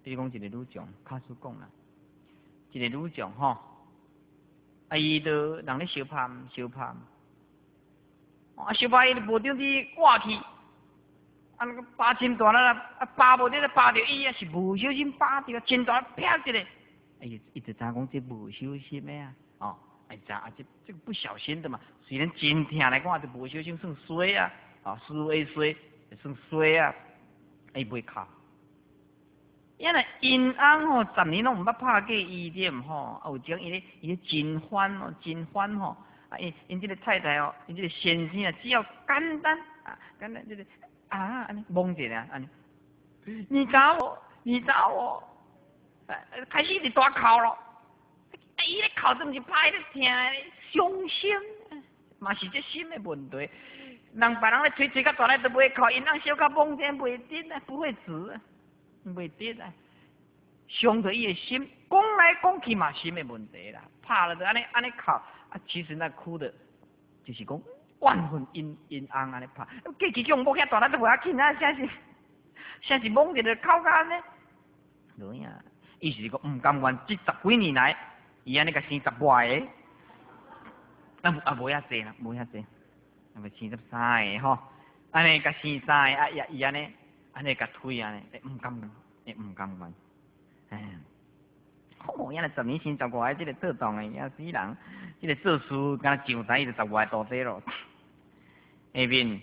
比如讲一个女将，卡叔讲啦，一个女将吼，伊就人咧相拍，相拍，相拍伊就无顶去挂去，那个疤真大啦，疤无顶疤着伊啊，是无小心疤着，真大啪一个，伊就知讲这无小心的啊，哦，知啊这个不小心的嘛，虽然真疼来讲，就无小心算衰啊，衰算衰啊，伊袂哭。因为因翁吼10年拢毋捌拍过伊点吼，有种伊咧真欢吼，真欢吼，因这个太太哦，因这个先生啊，只要简单这个安尼蒙一下安尼，你找我，开始就大哭咯，伊咧哭都毋是拍咧听伤心，嘛是这心的问题。人别人咧吹到大来都袂哭，因翁小可蒙点袂得啊，不会止啊。袂得啊，伤着伊的心，讲来讲去嘛心的问题啦，拍了就安尼哭啊，其实那哭的，就是讲万分因翁安尼拍，过去种无遐大力都无要紧啊，啥是懵着就哭到安尼，对啊，意思是讲毋甘愿这10几年来，伊安尼甲生10外个，无遐济啦，无遐济，咪生13个吼，安尼甲生3个，伊安尼甲推安尼，毋甘愿，好，原来10年生10外个，这个做当的也死人，这个做事敢上台就10外个多底咯。下面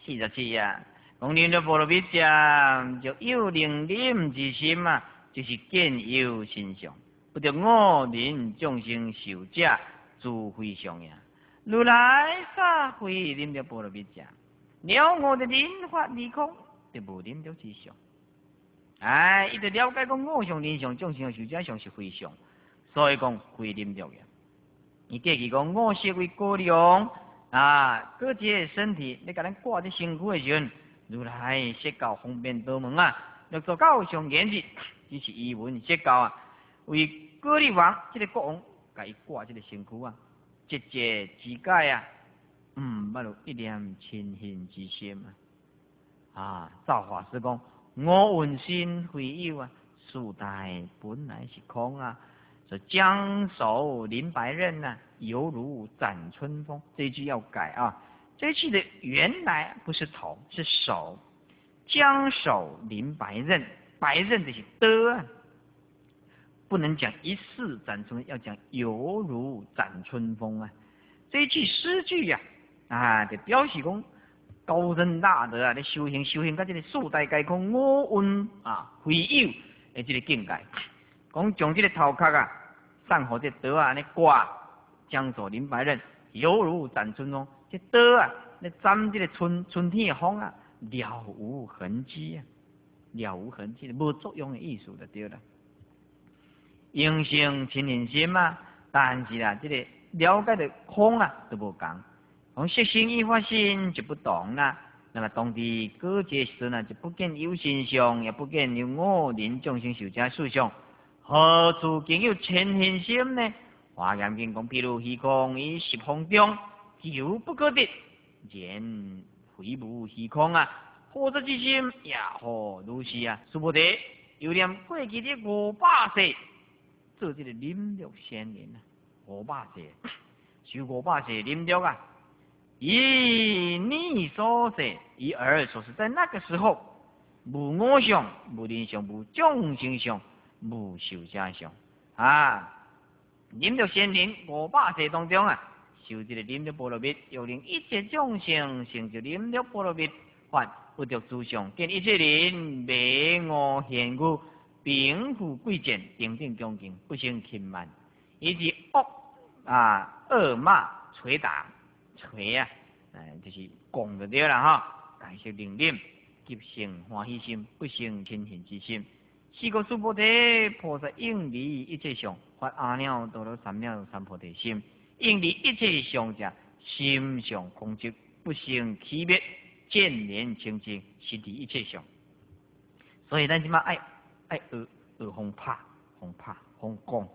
47啊，讲念了波罗蜜者，就有灵灵之心啊，就是见有心相，不得我人众生受者，诸非常呀。如来萨非念了波罗蜜者，了我的灵法离空。就无念着之相，伊就了解讲我相、人相、众生、寿者相是非相，所以讲非念着嘅。伊过去讲我是为高粱各这身体，你甲咱挂在身躯的时阵，如来说教方便多门啊，六座教上言日，只是译文说教啊，为高丽王这个国王，甲伊挂这个身躯啊，节节之解啊，捌有一念亲近之心造法师讲，我闻心非有啊，树代本来是空啊。说将手临白刃啊，犹如展春风。这一句要改啊，这一句的原来不是头，是手。将手临白刃，白刃就是的，不能讲一世展春，要讲犹如展春风啊。这一句诗句呀，就表示讲。高深大德啊！你修行到这个树大皆空，我闻非有的这个境界，讲将这个头壳送互这刀安尼刮，将手临白刃，犹如展春风。这刀你沾这个春天的风了无痕迹啊，了无痕迹，无作用的意思就对了。应性亲人心但是这个了解的空都无同。从色心一法心就不同啦，那么当地各界时就不见有心相，也不见有我人众生寿者事相，何处竟有亲近心呢？华严经讲，譬如虚空于十方中，久不可得，然非无虚空何者之心也何如是须菩提，又念过去的500世，做这个临六仙人500世，修500世临六以你所说，以尔所示，在那个时候，无我相，无人相，无众生相，无寿者相临着仙人500世当中修这个临着波罗蜜，又令一切众生成就临着波罗蜜法，不着诸相，见一切人美我贤愚，贫富贵贱，平等恭敬，不生轻慢，以及恶骂捶打。锤就是讲就对了感谢灵念，急生欢喜心，不生亲近之心。四个须菩提，菩萨应离一切相，发阿耨多罗三藐三菩提心。应离一切相者，心相空寂，不生起灭，见念清净，实离一切相。所以咱即马爱学风拍，风讲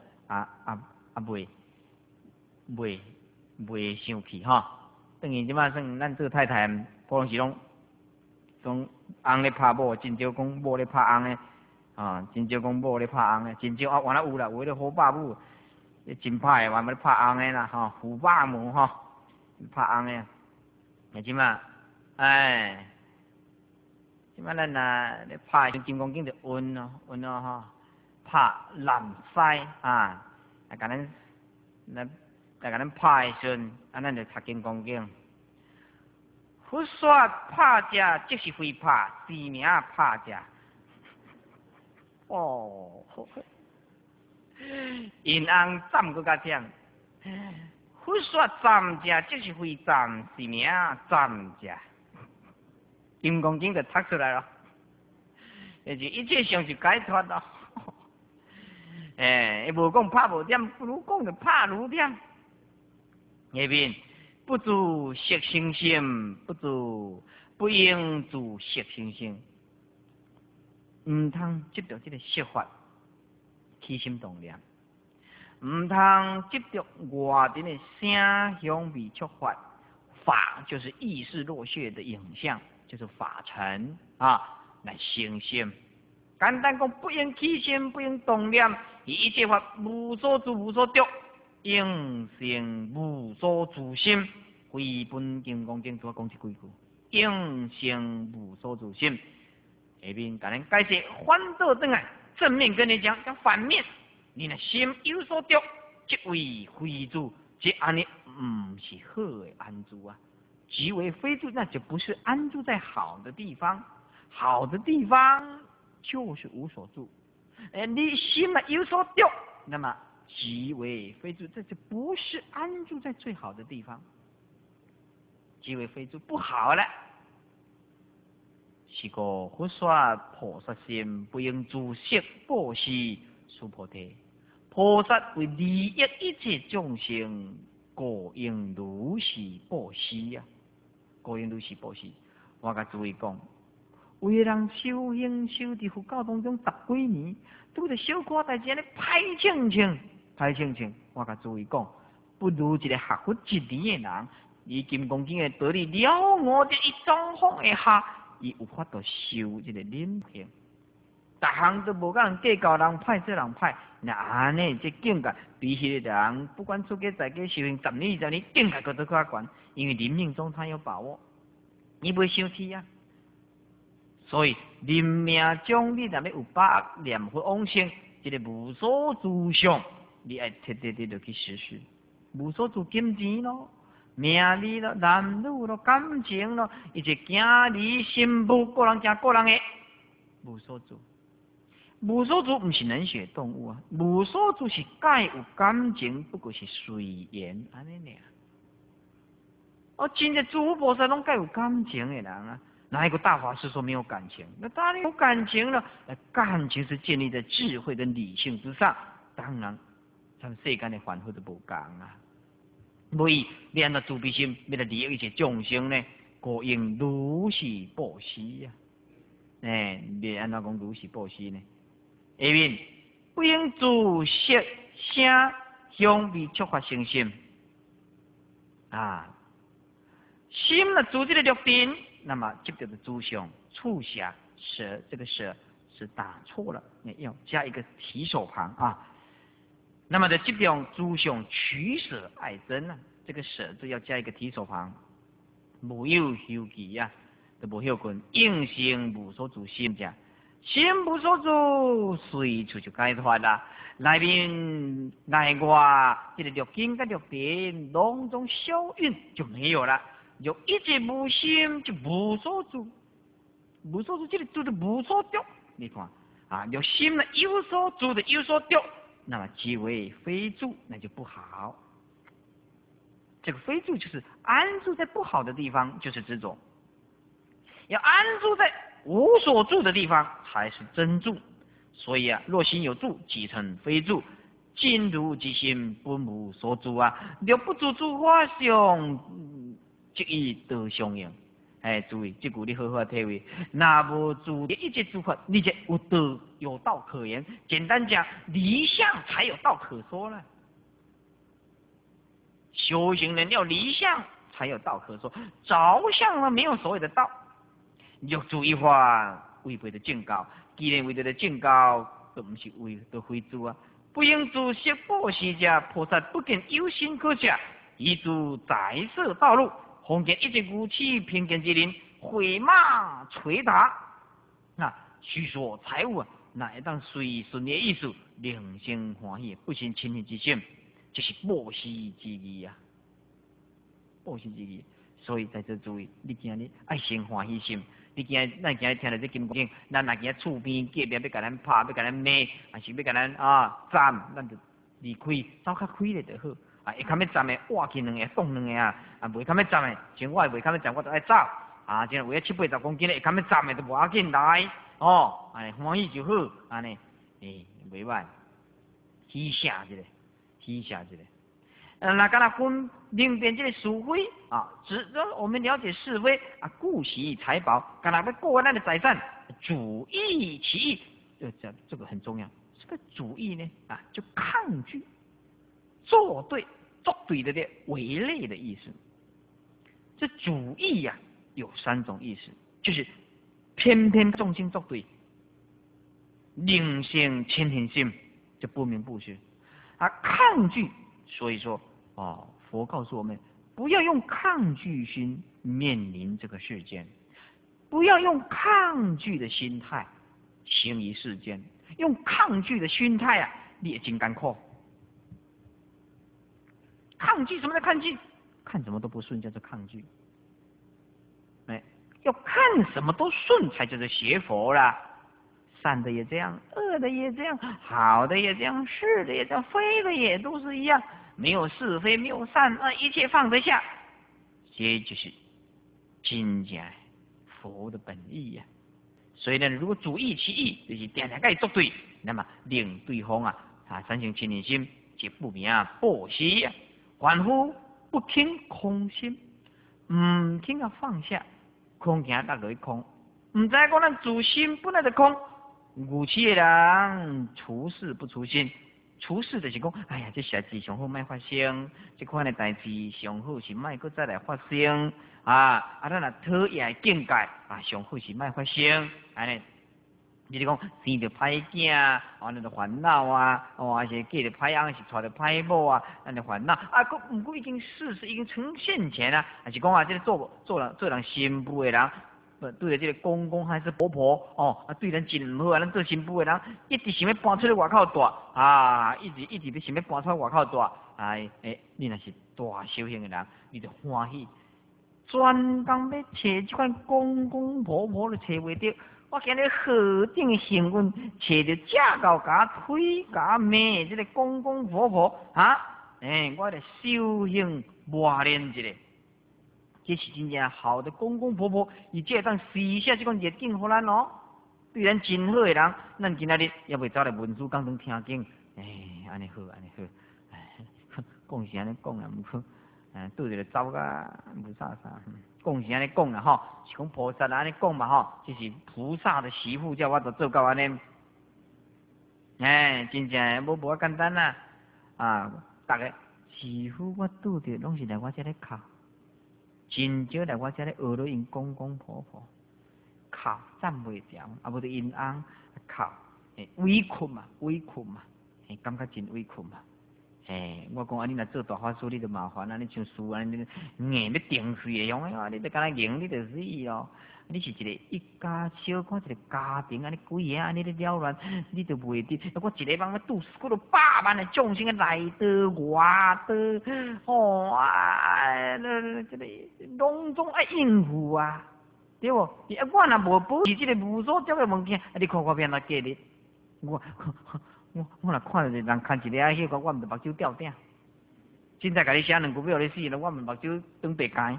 袂生气等于即马算咱做太太，可能是讲翁咧拍某，真少讲某咧拍翁咧， 真少讲某咧拍翁诶，真少啊，原来有啦，有迄个好爸母，真歹诶，原来拍翁诶啦，虎爸母拍翁诶，即嘛，哎，即嘛咱咧拍金刚经就运咯拍南西啊，甲咱拍诶时阵，咱就读金刚经。佛说拍者即是非拍，是名拍者。哦，因翁赞搁较忝。佛说赞者即是非赞，是名赞者。金刚经就读出来了，就是一切相是解脱咯。伊无讲拍无点，不如讲就拍如点。下面不住色心心，不应住色心心。唔通执着这个色法起心动念，唔通执着外边的声香味触法。法就是意识落血的影像，就是法尘来生心。简单讲，不应起心，不应动念，一切法无所住，无所着。应成无所住心，非本金刚经主要讲这几句。应成无所住心，下面甲咱解释反倒转来，正面跟你讲反面。你的心有所着，即为非住，即安尼唔是好的安住啊。即为非住，那就不是安住在好的地方。好的地方就是无所住。你心有所着，那么即为非住，这就不是安住在最好的地方。即为非住不好了。是个佛说菩萨心，不应自色布施殊菩提。菩萨为利益一切众生，故应如是布施啊！故应如是布施。我甲诸位讲，有个人修行修伫佛教当中10几年，拄着小可代志安尼歹清清。我甲诸位讲，不如一个学佛1年的人，以金刚经的道理了悟着一种方下，伊有法度修这个忍行。逐项都无甲人计较，人歹做人歹，那安尼这境界比迄个人不管出家在家修行10年20年，境界个都较悬，因为临命中他有把握，你袂生气啊。所以临命中你若要有把握念佛往生，这个无所住相，你爱彻底就去实施。无所住金钱咯、名利咯、男女咯、感情咯，一切行离心不个人惊个人的无所住。无所住不是冷血动物啊，无所住是介有感情，不过是随缘安尼尔。真的诸佛菩萨拢介有感情的人啊，哪一个大法师说没有感情？那当然有感情了。感情是建立在智慧跟理性之上，当然，咱们世间的凡夫都无共啊。所以，你安怎慈悲心，要来利益一切众生呢？故应如是布施啊！你安怎讲如是布施呢？下面不应自色声香味触法生心啊！心呢，主这个六定，那么接着的诸相触想舌，这个舌是打错了，要加一个提手旁啊。那么的这种诸相取舍爱憎啊，这个舍字要加一个提手旁，无有休忌啊，都无休困，应性无所住心者。心无所住，随处就解脱啦。内面内外，这个六根跟六点当中消运就没有了。有一切无心就无所住，无所住这里住的无所着。你看啊，有心呢有所住的有所着，那么即为非住，那就不好。这个非住就是安住在不好的地方，就是执着。要安住在无所住的地方才是真住。所以啊，若心有住，即成非住。尽如其心，本无所住啊。若不住诸法相，即以得相应。注意，这句你好好体会。那无住一切诸法，你就有道可言。简单讲，离相才有道可说了。修行人要离相才有道可说，着相呢没有所谓的道。若住一法，违背的正教， 既然为着正教，都毋是为着非主啊。不应自色布施者，菩萨不见有心可者，以诸在色道路，奉见一切无欺偏见之人，回马捶打。那须说财物啊，那会当随顺的意思，令生欢喜，不生嗔恨之心，这是布施之义啊。布施之义，所以在这注意，你今日爱生欢喜心。你咱今日听到这金经，咱若今日厝边隔壁要甲咱拍，要甲咱骂，还是要甲咱赞，咱就离开，走较开咧就好。会堪要站的，挖起两个，动两个啊！袂堪要站的，像我袂堪要站，我就爱走。即为了7、80公斤的，会堪要站的都无要紧来。安尼欢喜就好，安尼，袂歹，喜下一个，喜下一个。那敢若分明辨这个是非只我们了解是非顾惜财宝，敢若要过咱的财产，主义其意，这个很重要。这个主义呢就抗拒、作对的违类的意思。这主义有3种意思，就是偏偏众心作对，令生嗔恨心，就不明不实。抗拒，所以说佛告诉我们，不要用抗拒心面临这个世间，不要用抗拒的心态行于世间。用抗拒的心态你也真艰苦。抗拒什么叫抗拒？看什么都不顺叫做抗拒。要看什么都顺才叫做学佛啦。善的也这样，恶的也这样，好的也这样，是的也这样，非的也都是一样。没有是非，没有善恶，一切放得下，这就是真正佛的本意呀。所以呢，如果主义其意，就是定定跟作对，那么令对方产生嗔恨心，即不明布施呀。凡夫不轻空心，唔轻放下，空行落落空，唔知讲咱自心本来就空。愚痴的人处事不除心。处事就是讲，哎呀，这代志上好莫发生，这款的代志上好是莫搁再来发生咱若讨厌境界上好是莫发生，安尼。你讲生着歹囝，咱就烦恼还是嫁着歹翁，是娶着歹某咱就烦恼不过已经事实已经呈现前还是讲这个做人新妇的人。对着这个公公还是婆婆对人真唔好咱做新妇的人一直想要搬出去外口住一直想要搬出去外口住你若是大修行的人，你就欢喜，专工要找这款公公婆婆都找袂到。我今日河顶的幸运找着正到甲推甲骂这个公公婆婆我来修行磨练一下。这是真正好的公公婆婆，伊才会当施下这款热景互咱对咱真好的人，咱今仔日也袂走来文殊讲堂听经，安尼好，安尼好，讲是安尼讲毋好，对着走甲无啥，讲是安尼讲啦是讲菩萨安尼讲嘛这是菩萨的媳妇，叫我就做到安尼，真正无遐简单大家媳妇我拄着拢是来我这里哭。真少来我这里学了因公公婆婆，哭站袂住，无得因翁哭，委屈嘛，感觉真委屈嘛。我讲你若做大法师，你就麻烦你像书你硬要定死的样你就敢若硬，你就死咯。你是一个一家小可一个家庭，几个安尼咧了乱，你就袂得。我一个帮我拄几多100万的众生来的外的，这个拢总爱应付对不？我若无保持这个无所交的物件，你看我变哪价值？我若看到人看一个迄个，我毋就目睭掉顶。凊彩甲你写2句要你死了，我毋目睭长白干。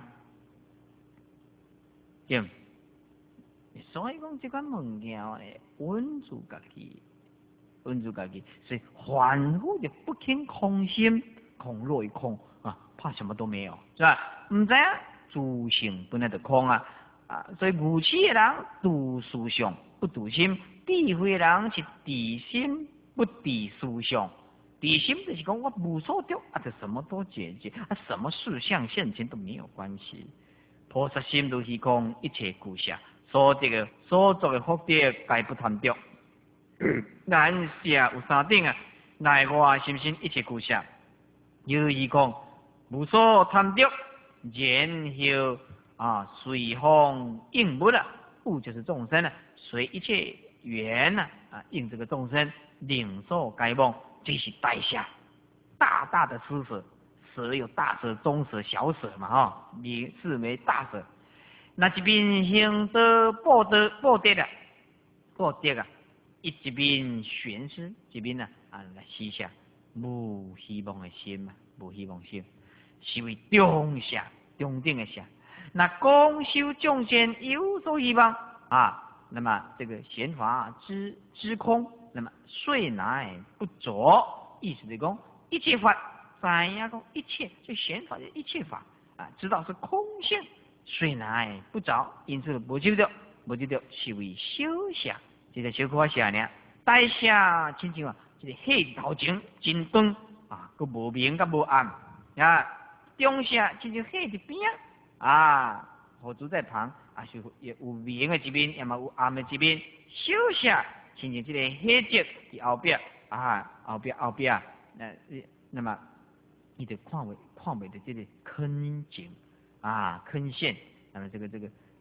对。所以讲，这款物件稳住家己，所以凡夫就不轻空心，空若一空怕什么都没有，是吧？唔知自性本来就空所以愚痴的人度思想不度心，智慧的人是地心不地思想。地心就是讲我无所着就什么都解决什么事项现前都没有关系。菩萨心如虚空，一切故下。 所得的所作的福德，皆不贪着。咱舍有三顶啊，内外心身一切俱舍。有意讲，无所贪着，然后随风应物啊，物就是众生啊，随一切缘啊应这个众生，领受该梦，这是大舍，大大的施舍。舍有大舍、中舍、小舍嘛，哈，你是为大舍。那这边行得报德啊，报德啊，一边悬施，这边呢来施下，无希望的心嘛，无希望心，是为中舍、中等的舍。那公修众生有所希望啊，那么这个显法知空，那么遂乃不着，意思是讲一切法。知影讲一切，就显法的一切法啊，知道是空性，虽乃不着，因此无就着，是为小舍，这个小可舍呢，大舍亲像这个火头前真长啊，佮无明佮无暗啊，中舍亲像火伫边啊，火烛在旁啊，是有明的一面，要么有暗的一面，小舍亲像这个火烛伫后边啊，后边那么。你得看为的这个坑井啊，坑陷，那么这个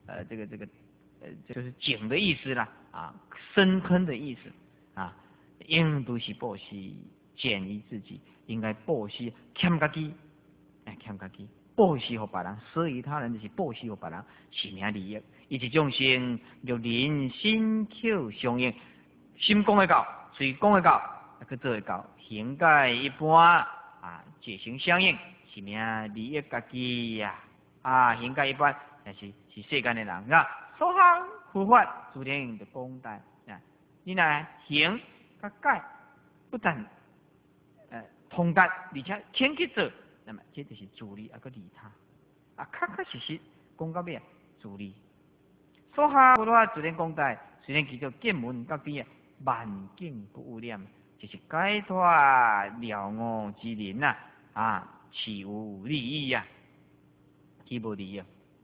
就是井的意思啦啊，深坑的意思啊，应都是报施简于自己，应该报施欠家己，欠家己，报施给别人，施于他人就是报施给别人，是名利益，以及众生若人心口相应，心讲会到，嘴讲会到，去做会到，行解一般。解行相应，是名利益家己呀！行解一般，但是世间的人啊，所行护法注定的功德啊！你若行甲解，不但通达，而且天去做，那么这就是自利个利他确实讲到尾自利。所行护法注定功德，虽然叫做见闻到底万境不污染，就是解脱了悟之人呐！岂无利益呀？岂无利益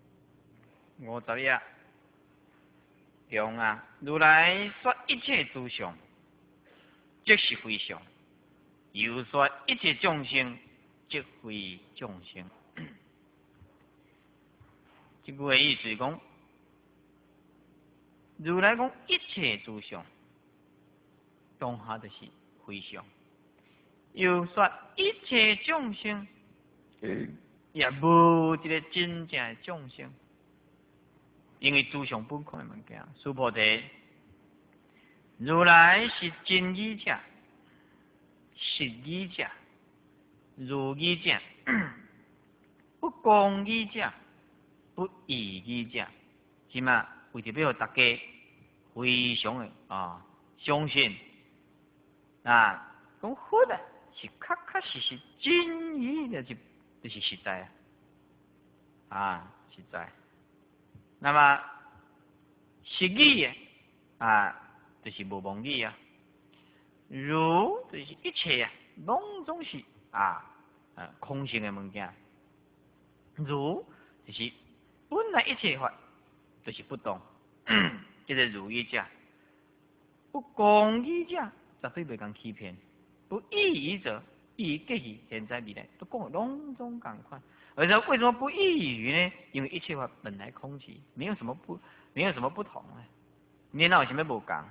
？51中如来说一切诸相，即是非相；又说一切众生，即非众生。这句话意思讲，如来讲一切诸相，当下就是非相。又说一切众生，也无一个真正的众生，因为诸相本空的物件。须菩提，如来是真义者、实义者、如义者、不公义者、不义义者，是嘛？为着要大家非常的相信讲佛的。是确实真义的，就是实在实在。那么实义就是无妄义如就是一切拢总是空性的物件。如就是本来一切法就是不动，这个如义者，不公义者绝对袂讲欺骗。不异于者，异于过去、现在、未来，都讲的拢总共款。而且为什么不异于呢？因为一切法本来空寂，没有什么不同啊。你哪有什么不共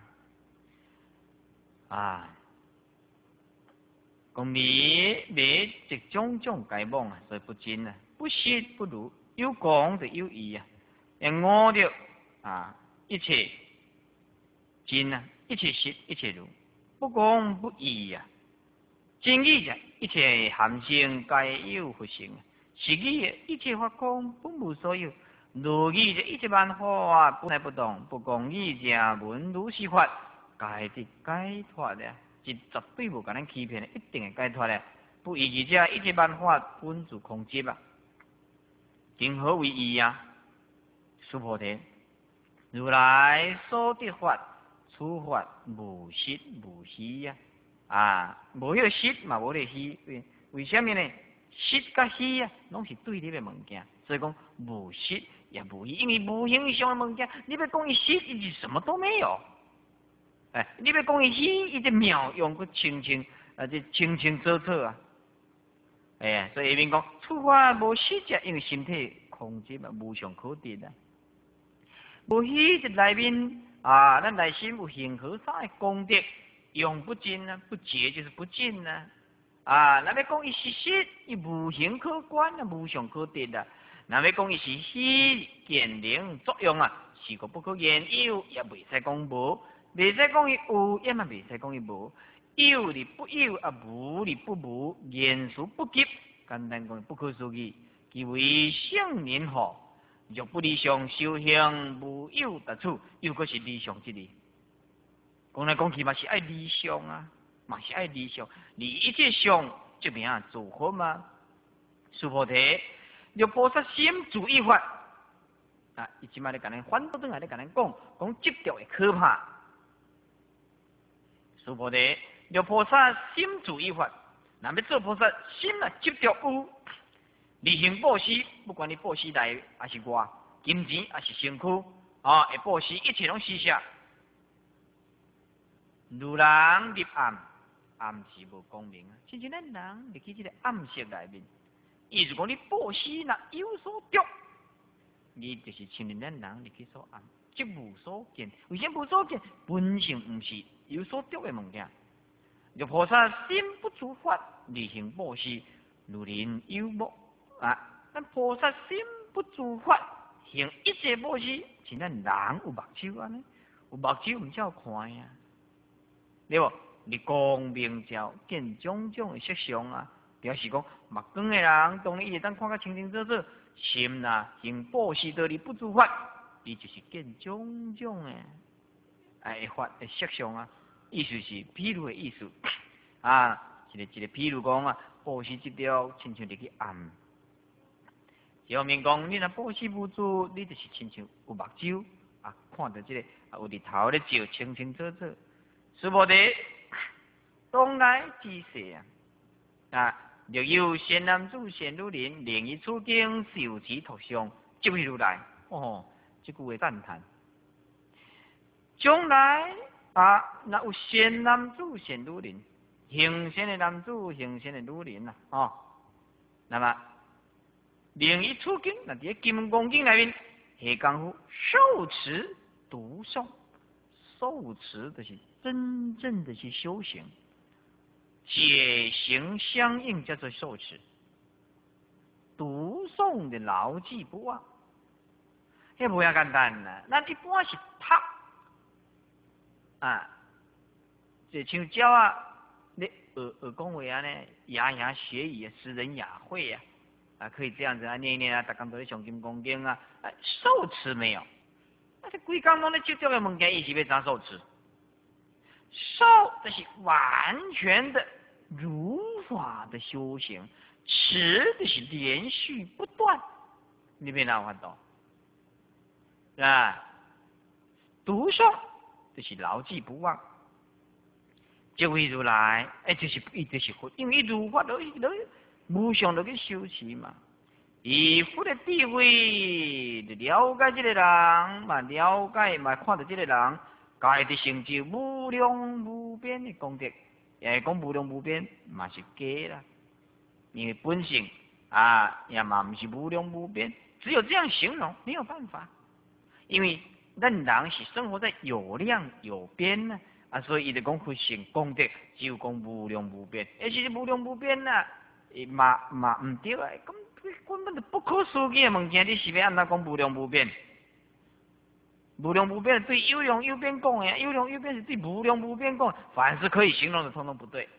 讲迷一种种该妄所以不真不实不如，有讲就有义要悟着一切真一切实，一切如，不讲不义真义者，一切含性皆有佛性；实义一切法空本无所有；如义者，一切万法本来不动；不公义者，闻如是法，皆得解脱的，是绝对无甲咱欺骗的，一定会解脱的。不义者，一切万法本自空寂今何为义须菩提，如来所得法，此法无实无虚无迄个实嘛，无迄个虚，为什么呢？实甲虚拢是对立的物件，所以讲无实也无益，因为无形上的物件，你要讲伊实，伊是什么都没有。哎，你要讲伊虚，伊这妙用个清清这清清楚楚啊。哎呀，所以下面讲，处法无实质，因为身体空寂嘛，无上可得啊。无虚这内面啊，咱内心有幸和啥的功德，用不尽啊，不竭就是不尽啊。啊，那要讲伊是实，伊无形可观啊，无上可得啊。那要讲伊是虚，见灵作用啊，是个不可言有，也袂使讲无，袂使讲伊有，也嘛袂使讲伊无。有而不有，啊无而不无，言数不及，简单讲不可思议，其为圣人何？若不理想修行，无有达处，又个是理想之理。讲来讲去嘛是爱理想啊，嘛是爱理想，你一切想这边啊做好嘛。须菩提，若菩萨心住一法，啊，伊即摆咧甲咱反倒转来咧甲咱讲执着的可怕。须菩提。若菩萨心住一法，那要做菩萨心啊执着有，履行布施，不管你布施内还是外，金钱还是身躯，啊，会布施一切拢施下。如人入暗，暗是无光明啊。亲像咱人入去这个暗室内面，意思讲你布施若有所得，你就是亲像咱人入去所暗，即无所见。为什么无所见？本性不是有所得的物件。若菩萨心不住法，履行布施，如人有目啊！咱菩萨心不住法，行一切布施，像咱人有目睭安尼，有目睭唔照看呀，对不？你光明照见种种的色相啊，表示讲目光的人，当然伊会当看个清清楚楚。心呐，行布施道理不住法，伊就是见种种的法的色相啊。意思是，譬如的意思啊，一个譬如讲啊，布施这条亲像入去暗，后面讲你若布施无住，你就是亲像有目睭啊，看到这个有日头咧照，清清楚楚。须菩提，当来之世啊，若有善男子、善女人，令伊处境受持托相，即位如来。哦，这句话赞叹。将来。啊，那有善男子、善女人，行善的男子、行善的女人呐，哦，那么令伊处境，那伫金刚经内面，下功夫受持读诵，受持就是真正的去修行，解行相应叫做受持，读诵的牢记不忘，迄无遐简单啦，咱一般是读。啊，就像鸟啊，你学讲话啊呢，牙牙学语，诗人雅会啊，啊，可以这样子啊，念一念啊，逐工都咧上金刚经啊，受持没有？那这规工拢咧执着的物件，伊是要怎受持？受就是完全的如法的修行，持就是连续不断，你别哪有法度？是吧？读诵。就是牢记不忘，这位如来，就是伊就是佛，因为如法都无上都去修持嘛。以佛的智慧，了解这个人嘛，了解嘛，看到这个人，家的成就无量无边的功德，也讲无量无边嘛是假啦，因为本性啊也嘛不是无量无边，只有这样形容，没有办法，因为。咱人是生活在有量有边呢，啊，所以伊就讲佛性功德，只有讲无量无边，是无量无边呐，嘛唔对啊，根本就不可思议的物件，你是要安怎讲无量无边？无量无边是对有量有边讲的，有量有边是对无量无边讲，凡是可以形容的，通通不对。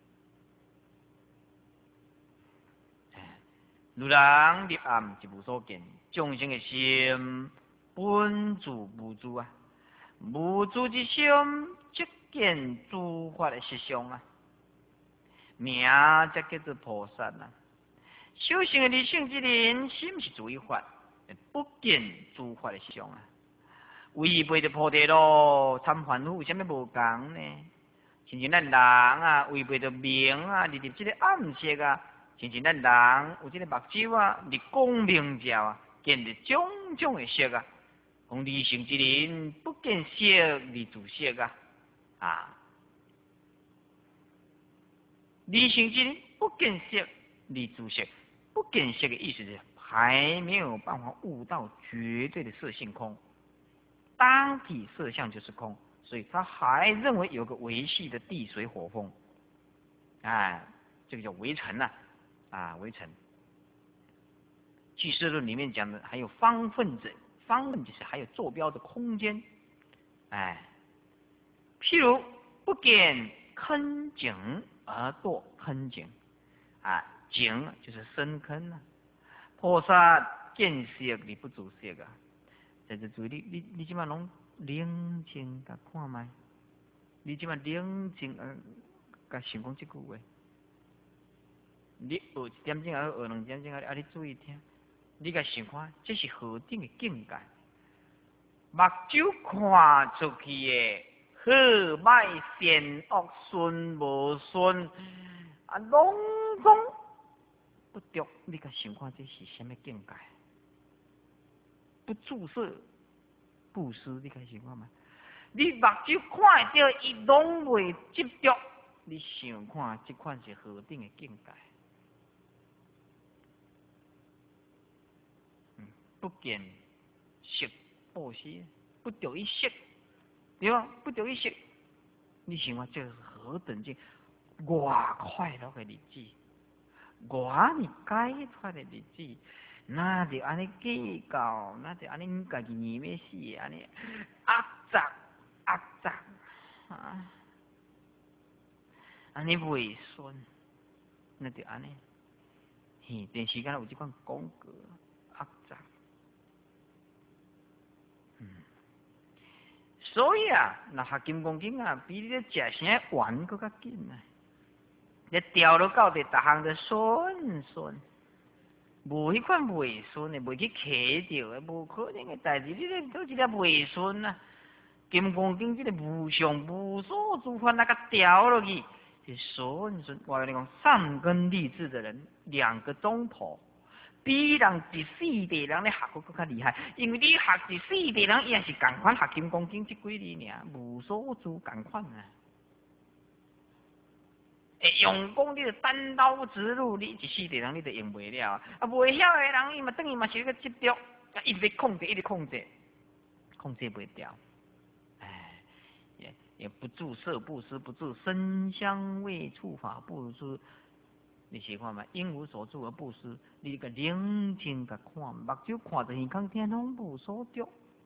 如人入暗，一无所见，众生的心。本住无住啊，无住之心，即见诸法的实相啊，名才叫做菩萨啊。修行的理性之人，心是住于法，不见诸法的实相啊。违背着菩提路，参凡夫有啥物无共呢？亲像咱人啊，违背着明啊，入这个暗色啊，亲像咱人有这个目睭啊，入光明照啊。 见着种种的色啊。讲理性之人不见色，理自色啊！理性之人不见色，理自色。不见色的意思是还没有办法悟到绝对的色性空，当体色相就是空，所以他还认为有个维系的地水火风，这个叫微尘微尘。俱舍论里面讲的还有方分者。方分就是还有坐标的空间，譬如不见坑井而堕坑井，井就是深坑菩萨见色你不自色在这注意你即马拢冷静甲看卖，你即马冷静甲想讲这句话，你学一点钟还是学两点钟你注意听。你甲想看，这是何等的境界？目睭看出去的好歹善恶顺无顺，拢总不对。你甲想看，这是什么境界？不注色布施，你甲想看嘛？你目睭看会到，伊拢未执着。你想看，这款是何等的境界？不见色布施，不着一色，对吧？不着一色，你想看这是何等境？偌快乐的日子，偌尼解脱的日子，那就安尼计较，那就安尼家己念要死，安尼压榨，安尼袂顺，那就安尼。电视间有这款广告，压榨。所以那学金刚经比你咧食啥丸搁较紧你调落到底，逐项都顺，无迄款袂顺的，袂去卡着的，无可能的代志。你咧做一粒袂顺金刚经这个无上无所诸法那个调落去是顺。我跟你讲，三根立志的人2个钟头。比人第4代人咧学搁较厉害，因为你学第4代人，伊也是共款学金刚经这几字尔，无所诸共款会用功，你就单刀直入，你第4代人你就用袂了袂晓的人，伊嘛等于嘛是一个执着，一直控制，控制袂掉。也不住色布施，不住声香味触法布施。你是看嘛？因无所住而不施，你个冷静个看，目睭看着耳孔听拢无所着。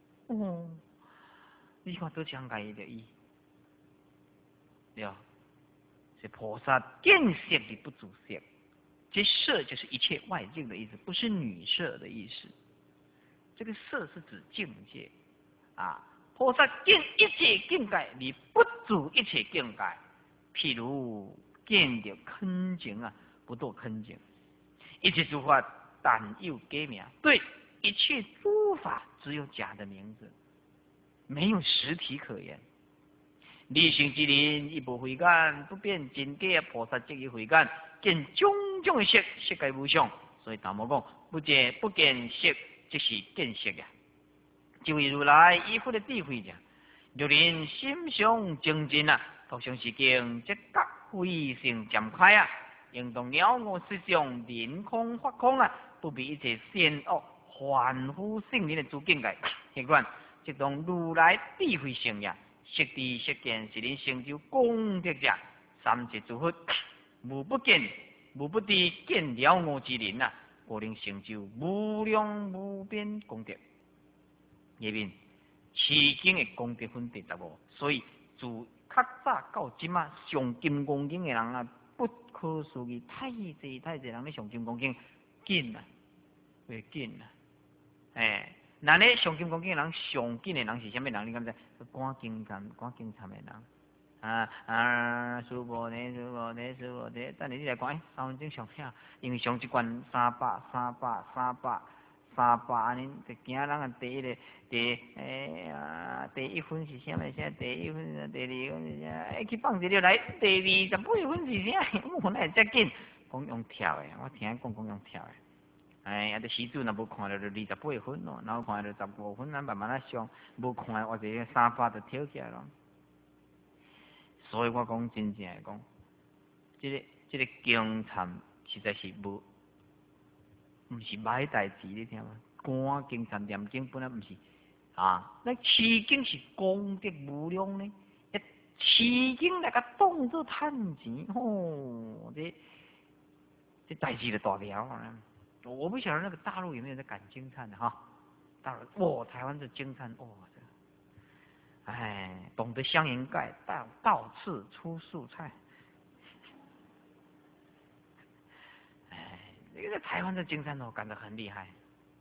你看多强介的意，对吧？是菩萨见色的不住色，这色就是一切外境的意思，不是女色的意思。这个色是指境界菩萨见一切境界，你不住一切境界。譬如见着坑井不堕坑井，一切诸法但有假名，对一切诸法只有假的名字，没有实体可言。理性之人亦无慧眼，不辨真假，菩萨即以慧眼见种种色，色界无相。所以达摩讲，不见色，即是见色就以如来依佛的智慧若人心上精进独相是经，即觉慧性渐开应当了我思想，临空发空不比一切善恶凡夫圣人的诸境界。迄款即当如来智慧性识知识见是人成就功德者，3世诸佛无不见无不知见了我之人故能成就无量无边功德。下面此经的功德分第15，所以自较早到今上金刚经的人不可思议，太济人咧上金刚经紧袂紧那咧上金刚经的人上紧的人是啥物人？你敢知？赶经参的人师父呢，等你来看3分钟上听，因为上一关300安尼，就惊人第1分是啥物事？第1分、第2分是啥？去放一条来，第28分是啥？我哪会遮紧？讲用跳的，我听讲用跳的。 哎，啊，这时阵若无看到就28分咯，然后看到15分，咱慢慢啊上，无看或者300就跳起来咯。所以我讲真正诶讲，这个经参实在是无，毋是歹代志，你听无？观经参念经本来毋是啊，那持经是功德无量呢。持经来甲当作趁钱，吼，这代志就大条啊！我不晓得那个大陆有没有在赶经忏的哈？大陆，台湾的经忏，哎，懂得香银盖，到处出素菜。哎，这个台湾的经忏赶得很厉害，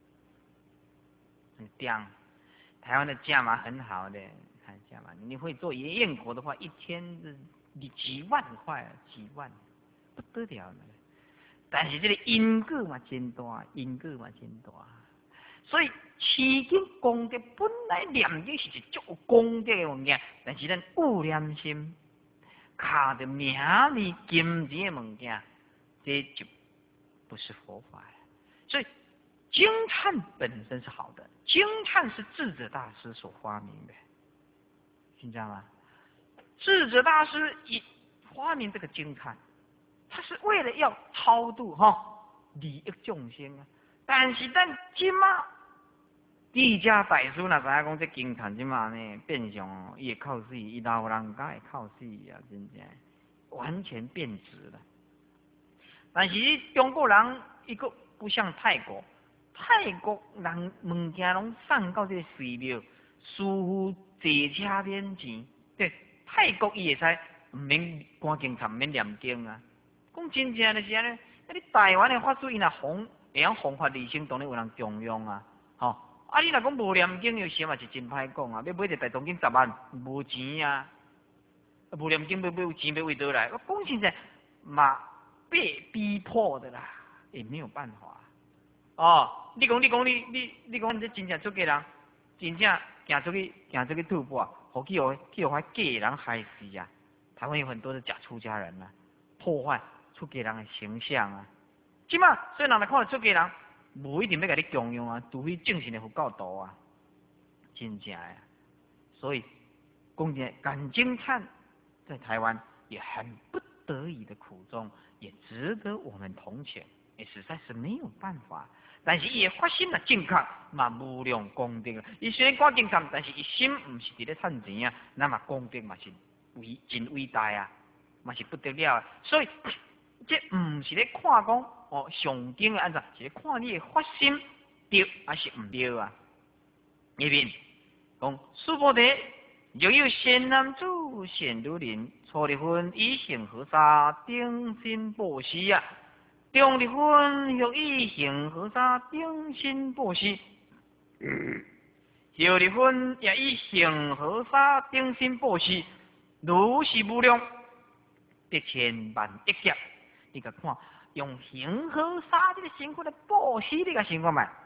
很刁。台湾的价码很好的，看价码，你会做燕国的话，一天你几万块，几万，不得了了。但是这个因果嘛真大，因果嘛真大。所以持经功德本来念经是一足有功德的物件，但是咱有念心，卡着名利金钱的物件，这就不是佛法了。所以经忏本身是好的，经忏是智者大师所发明的，你知道吗？智者大师发明这个经忏，他是为了要超度利益众生啊。但是咱今嘛，地家大师若知影讲这经忏今嘛呢，变相伊会靠死，伊老人家会靠死啊，真正完全变质了。但是中国人一个不像泰国，泰国人物件拢送到这个寺庙，师傅坐车免钱。对，泰国伊会使唔免观经忏，唔免念经啊。讲真正就是安尼，你台湾的法师伊若弘会晓弘法利生，当然有人重用啊，吼。啊，你若讲无念经，有时嘛是真歹讲啊。要买一大东经10万，无钱啊。无念经要有钱要为倒来？我讲真正嘛被逼迫的啦，也没有办法。你讲你这真正出家人，真正行出去吐蕃，去互假人害死啊！台湾有很多的假出家人啊，破坏出家人的形象啊。即嘛，所以人来看到出家人，无一定要甲你供养啊，除非正信的佛教徒啊，真正啊。所以讲真，赶经忏在台湾也很不得已的苦衷，也值得我们同情，也实在是没有办法。但是伊的发心啊正确，嘛无量功德啊。伊虽然赶经忏，但是伊心唔是伫咧趁钱啊，那么功德嘛是真伟大啊，嘛是不得了啊。所以这唔是咧看讲上经的安怎，是咧看你的发心对还是唔对啊。里面讲苏婆提若有贤男子、贤女人，初离婚以行和沙，定心报喜啊。中离婚若以行和沙，定心报喜。后离婚也以行和沙，定心报喜。如是无量，得千万亿劫。你甲看，用行和沙这个辛苦来报喜，你甲想看觅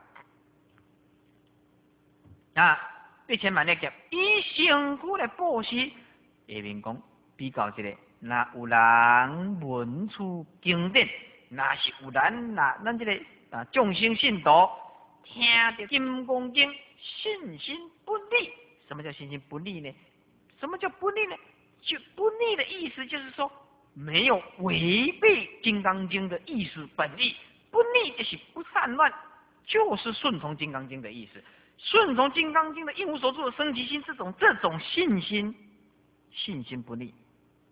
啊？得千万亿劫，以辛苦来报喜。下面讲比较一个，若有人闻此经典。若是有人咱这个众生信徒听到《金刚经》，信心不立。什么叫信心不立呢？什么叫不立呢？就不立的意思就是说，没有违背《金刚经》的意思本意。不立就是不散乱，就是顺从《金刚经》的意思。顺从《金刚经》的一无所住的生起心，这种信心不立。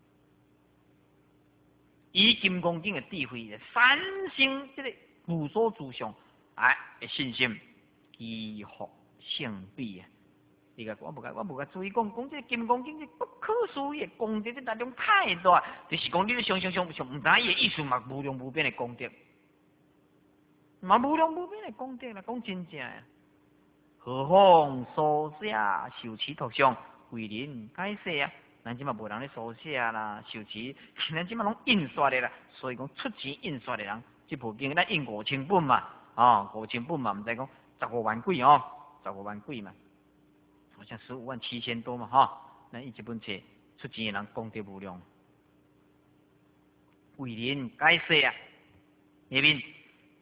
以金刚经的智慧，三生这个无所住相，的信心，积福胜彼啊！你个我无甲注意讲这金刚经这不可思议的功德，这力量太大，就是讲你咧想，唔知伊的意思嘛，无量无边的功德，嘛无量无边的功德啦，讲真正啊！何况书写受持图像，为人解释啊！咱即嘛无人咧书写啦、受持，咱即嘛拢印刷的啦。所以讲出钱印刷的人，这部经咱印5000本嘛，5000本嘛，唔知讲15万几15万几嘛，好像157000多嘛咱印一本册，出钱的人功德无量，为人解释啊！下面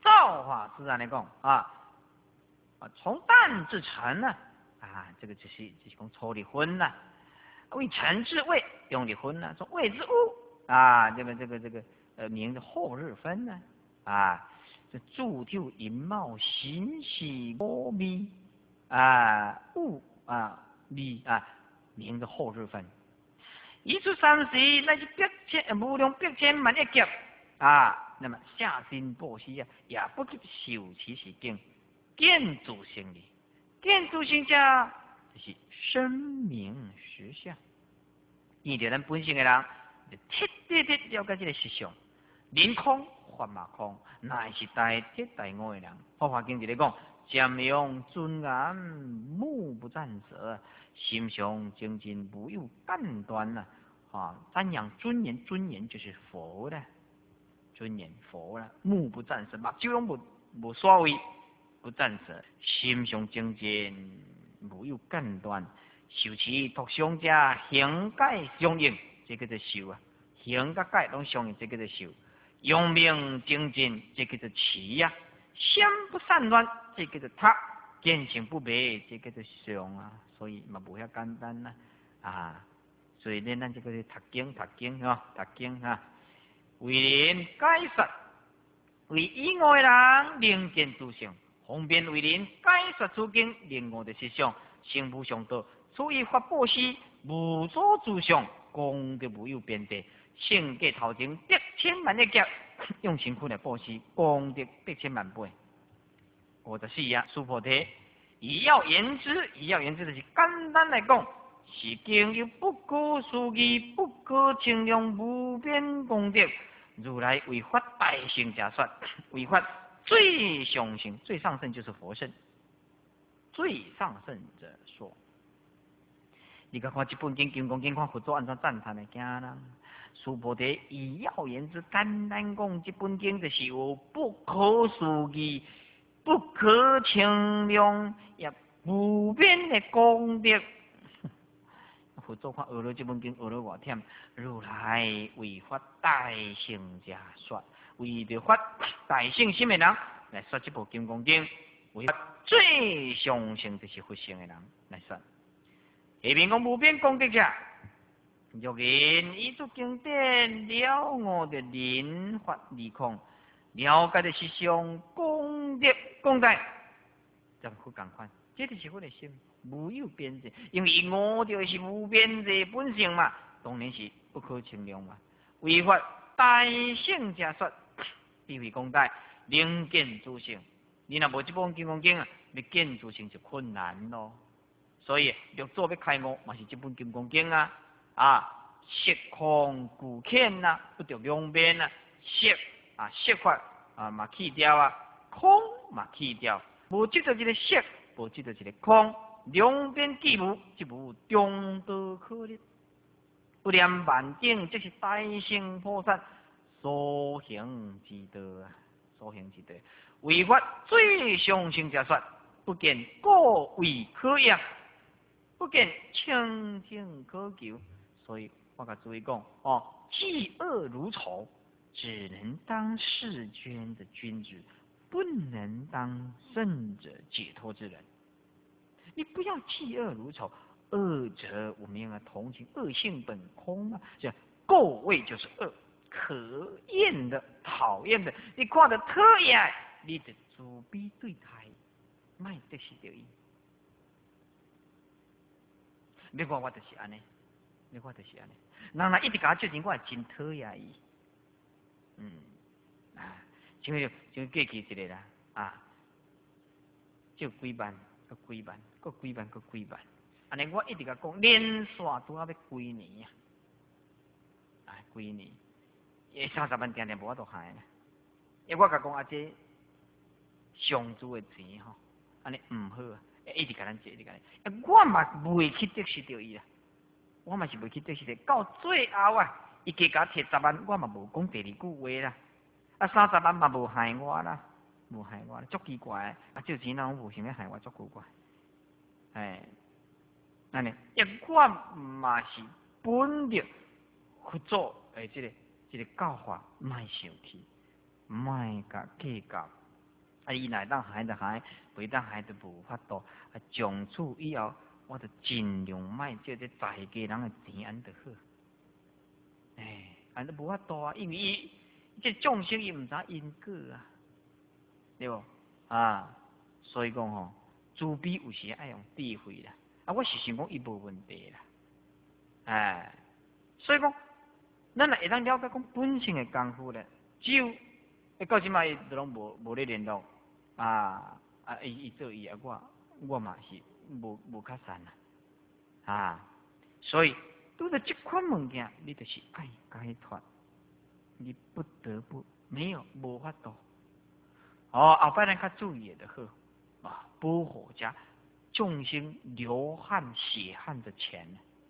造化自然来讲啊，从淡至沉呢，这个就是讲初的昏呐，为沉至未用的昏呐，从未之物这个名字后日分呢，这铸就银貌形系波密物密名字后日分。一出三时，乃是无量百千万亿劫那么下心报喜也不及受其时境，见诸行理，见诸行者就是生命实相。遇到咱本性的人，就彻底了解这个实相。人空法嘛空，乃是大彻大悟的人。佛法经就咧讲，瞻仰尊严，目不暂舍，心上精进，无有间断瞻仰尊严，尊严就是佛的。尊严佛啦，目不暂舍，目睭拢无所谓，不暂舍，心上精进，无有间断，受持托相者，行解相应，这叫做受行甲解拢相应，这叫做受。用命精进，这叫做持心不散乱，这叫做读；见性不昧，这叫做上所以嘛无遐简单所以咱这个是读经读经为人解说，为以外人明见诸性，方便为人解说诸经，令我的实相，成无上道，所以法布施，无所诸相，功德无有边际，性格头前百千万亿劫，用辛苦来布施，功德百千万倍。54苏婆提，以要言之就是简单来讲。是经有不可思议、不可称量、无边功德，如来为法大乘假说，为法最上乘、最上乘就是佛圣，最上乘者说。你看这本经《金刚经》，看佛祖安怎赞叹的，惊人。苏婆提以要言之，简单讲，这本经就是有不可思议、不可称量也无边的功德。佛祖看学了这本经，学了偌忝，如来为法大乘者说，为着法大乘心的人来说这部《金刚经》，为法最上乘就是佛性的人来说。下面讲无边功德者，若人依诸经典了我的灵法理空，了解的实相功德功德，就不共款，这就是我的心。无有边际，因为我就是无边际本性嘛，当然是不可称量嘛。为法大乘者说，智慧广大，能见诸性。你若无这本《金刚经》要见诸性就困难咯。所以要做要开悟，嘛是这本《金刚经》色空固浅不着两边色法嘛去掉空嘛去掉，无执着一个色，无执着一个空。两边既无，即无中道可立。不念万境，即是大乘菩萨所行之道所行之道。为法最上乘者说，不见过位可言，不见清净可求。所以我甲诸位讲嫉恶如仇，只能当世间的君子，不能当圣者解脱之人。你不要嫉恶如仇，恶者我们要同情，恶性本空这垢味就是恶，可厌的、讨厌的，你看得讨厌，你就自卑对待，莫得失着伊。你看我就是安尼，人若一直甲我借钱，我真讨厌伊。像过去一个啦，借几万。几万，安尼我一直甲讲，连续拄要几年几年，30万定无法度还因为我甲讲这上主的钱安尼唔好一直甲咱借，我嘛袂去得失着伊我嘛是袂去得失着，到最后伊加甲摕10万，我嘛无讲第二句话啦，30万嘛无害我啦。无害我，足奇怪借钱人无想要害我，足奇怪。安尼，我嘛是本着佛祖这个教法，莫生气，莫甲计较， 啊，伊若当害就害，袂当害就无法度。啊，从此以后，我就尽量卖借这在家人的钱，安就好。哎，安都无法度啊，因为伊这众生伊毋知因果啊，对无？啊，所以讲吼，慈悲有时爱用智慧啦。啊，我是想讲伊无问题啦。哎，所以讲，咱若会当了解讲本性的功夫咧，只有到即摆伊都拢无咧联络伊做伊啊，我嘛是无较善啦所以拄着即款物件，你就是爱解脱，你不得不无法度。后摆咱较注意的就好保护者众生流汗血汗的钱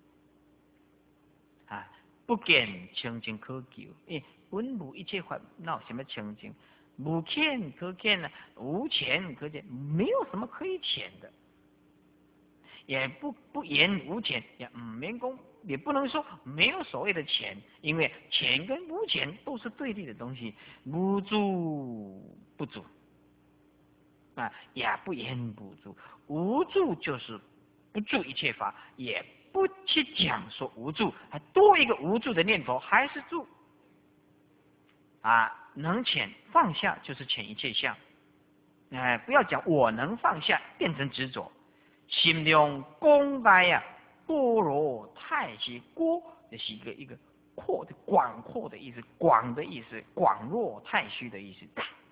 不见清净可求，本无一切烦恼，什么清净？无欠可欠呢？无钱可欠，没有什么可以欠的，也不言无钱，也免讲，也不能说没有所谓的钱，因为钱跟无钱都是对立的东西，无助不足也不言不足，无助就是不助一切法，也不去讲说无助，还多一个无助的念头，还是助能遣放下就是遣一切相，不要讲我能放下变成执着，心量广大般若太虚，广就是一个广阔的意思，广的意思，广若太虚的意思，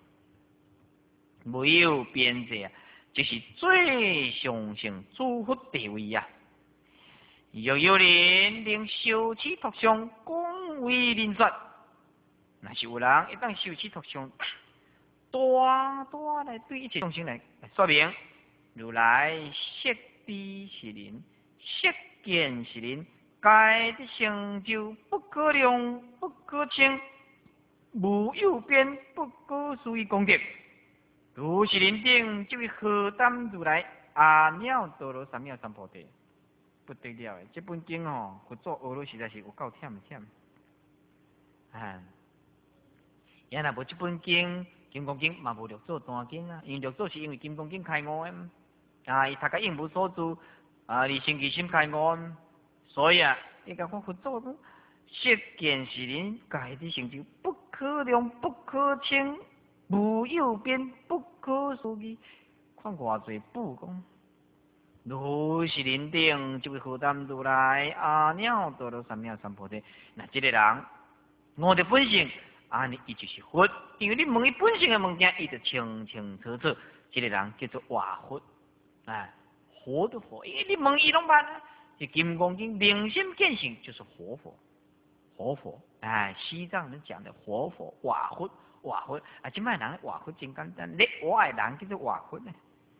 没有边界就是最上乘诸佛地位若有人能修持托相，广为人说，若是有人一旦修持托相，大来对一切众生来说明，如来悉知是人，悉见是人，该的成就不可量，不可称，无有边，不可思议功德。如是人等，就会荷担如来阿耨多罗三藐三菩提。不得了的，这本经佛祖学了实在是有够忝。也若无这本经，金刚经嘛无六祖单经因为六祖是因为金刚经开悟的伊读个应无所住离生其心开悟，所以伊甲讲佛祖讲，悉见是人，该的成就不可量，不可称，无有边，不可思议。看偌济布讲。如是人等，就会荷担如来阿耨多罗三藐三菩提。那这个人，我的本性，伊就是佛。因为你问伊本性的物件，伊就清清楚楚。这个人叫做活佛，活的佛。因为你问伊拢办是金刚经明心见性，就是活佛，活佛。西藏人讲的活佛、活佛、活佛。这摆人活佛真简单，你活的人叫做活佛呢。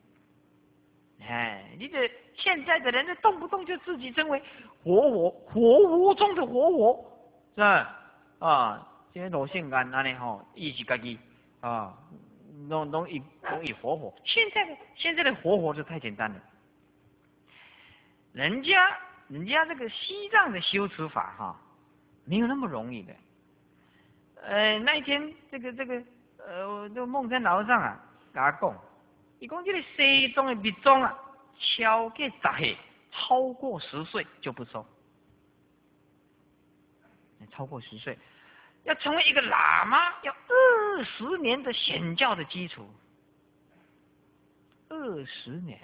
你的现在的人，动不动就自己称为活佛，活佛中的活佛，是吧？这些罗性安安尼伊是家己拢以活佛。现在的活佛就太简单了，人家这个西藏的修持法没有那么容易的。那一天这个梦山老和尚跟他讲。伊讲这个西藏的密宗超过10岁，超过10岁就不收。超过10岁，要成为一个喇嘛，要20年的显教的基础。20年，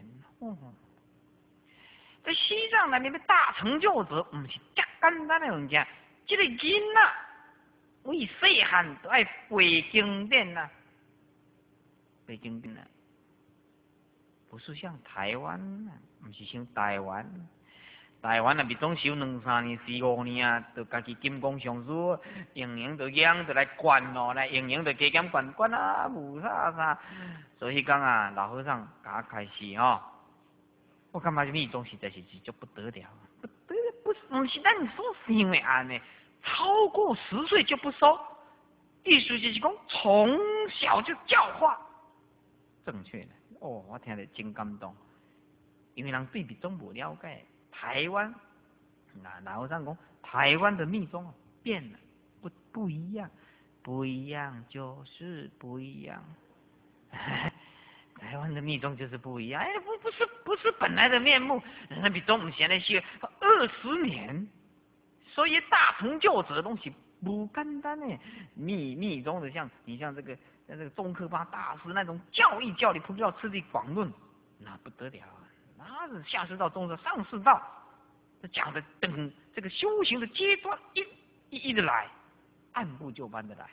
在西藏内面的大成就者，不是这简单的物件。这个囡仔，为细汉都爱背经典背经典不是像台湾不是像台湾密宗修2、3年、4、5年就家己金刚上师，用就养就来管来用就加减管无啥。所以讲老和尚甲我开示我感觉密宗实在是就不得了，不是咱所想的安尼，超过10岁就不收，意思就是讲从小就教化，正确的。我听得真感动，因为人对密宗不了解。台湾，老和尚讲，台湾的密宗变了，不一样，不一样就是不一样。 台湾的密宗就是不一样，哎，不是本来的面目，那密宗现在修20年，所以大成就者东西不简单呢。密宗的像你像这个宗喀巴大师那种教义教理不知道次第广论，那不得了，那是下士道、中士道、上士道，这讲的等这个修行的阶段一的来，按部就班的来。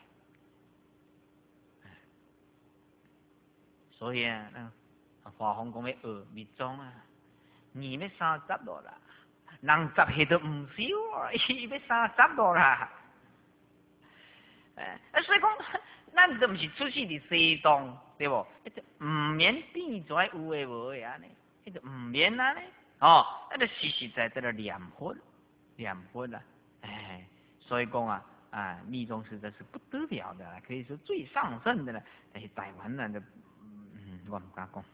所以啊，华宏讲要学密宗啊，你要30了啦，人10岁都唔少啊，伊要30了啦。所以讲，咱都唔是出世伫西藏，对不？唔免变跩有诶无诶安尼，迄就唔免安尼。哦，那就实实在在的念佛啦。哎，所以讲啊，密宗实在是不得了的啦，可以说最上乘的了。哎，台湾人的。我唔敢讲，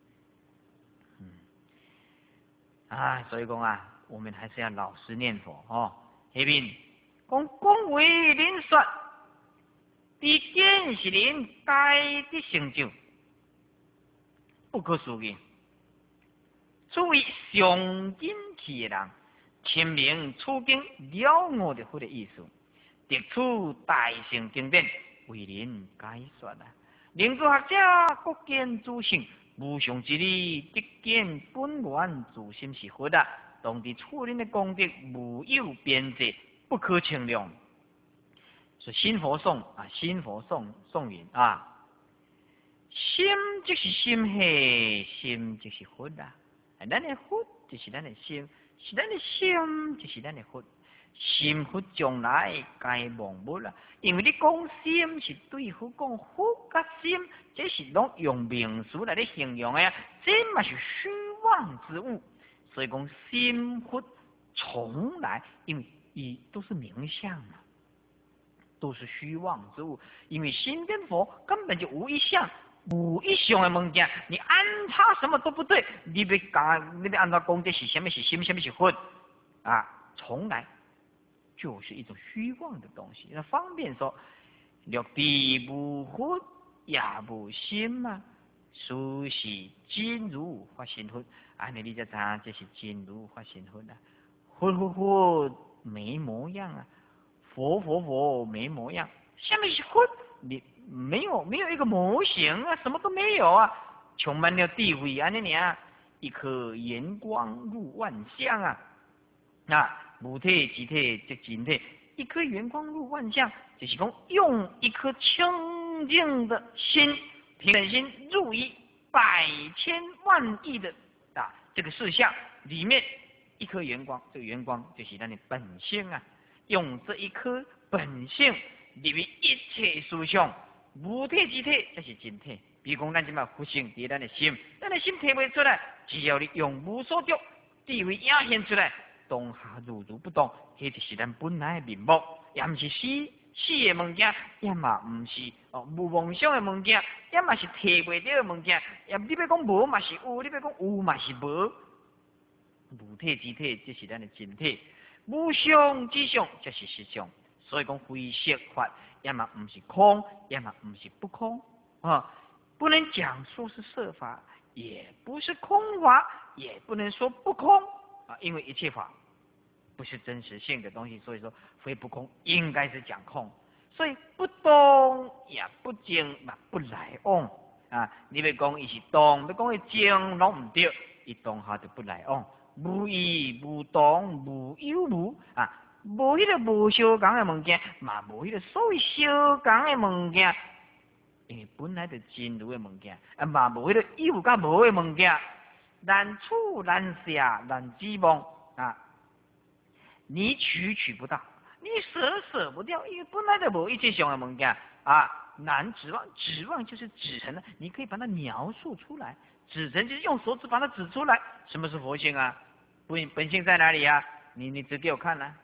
所以讲啊，我们还是要老实念佛哦。下面讲为人说，伫见是人该的成就，不可思议。作为上进气的人，清明处境了悟的佛的意思，得出大乘经典，为人解说啊。灵祖学者各见自性，无上之理，得见本源自心是佛啊！当地处人的功德无有边际，不可称量。是心佛颂啊，心佛颂云啊，心即是心系，心即是佛啊！咱的佛就是咱的心，是咱的心就是咱的佛。心佛将来该忘没啦，因为你讲心是对佛讲佛甲心，这是拢用名词来咧形容的，这嘛是虚妄之物。所以讲心佛从来，因为伊都是名相嘛，都是虚妄之物。因为心跟佛根本就无一相，无一相的物件，你安插什么都不对。你要按照讲这是什么是心，什么是佛啊？从来。就是一种虚妄的东西，那方便说，六地无佛也无心嘛，所是真如发心佛。安尼你才知这是真如发心佛啊。佛没模样啊，佛没模样。下面是佛，你没有一个模型啊，什么都没有啊，充满了地位安尼尔，一颗圆光入万象啊，无体即体即真体，一颗圆光入万象，就是讲用一颗清净的心、平等心入于百千万亿的这个事项里面，一颗圆光，这个圆光就是咱的本性啊，用这一颗本性入于一切事项，无体即体，这是真体。比如讲，咱即马佛性伫咱的心，咱的心体未出来，只要你用无所着，地位显现出来。当下如不动，迄就是咱本来的面目，也毋是死的物件，也嘛毋是无妄想的物件，也嘛是摕袂到的物件。也你要讲无嘛是有，你要讲有嘛是无。无体之体，这是咱的真体；无相之相，这是实相。所以讲非色法，也嘛毋是空，也嘛毋是不空啊。不能讲说是色法，也不是空法，也不能说不空。因为一切法不是真实性的东西，所以说非不空应该是讲空，所以不动也不静嘛，不来往啊！你要讲伊是动，要讲伊静，拢唔对，伊当下就不来往，无意无动无有无啊，无迄个无相共的物件，嘛无迄个所谓相共的物件，因为本来就真如的物件，嘛无迄个有甲无的物件。难处难下难指望啊！你取不到，你舍不掉，因为本来就无一切相的物件啊，难指望。指望就是指成了，你可以把它描述出来，指成就是用手指把它指出来。什么是佛性啊？本性在哪里啊？你指给我看呢？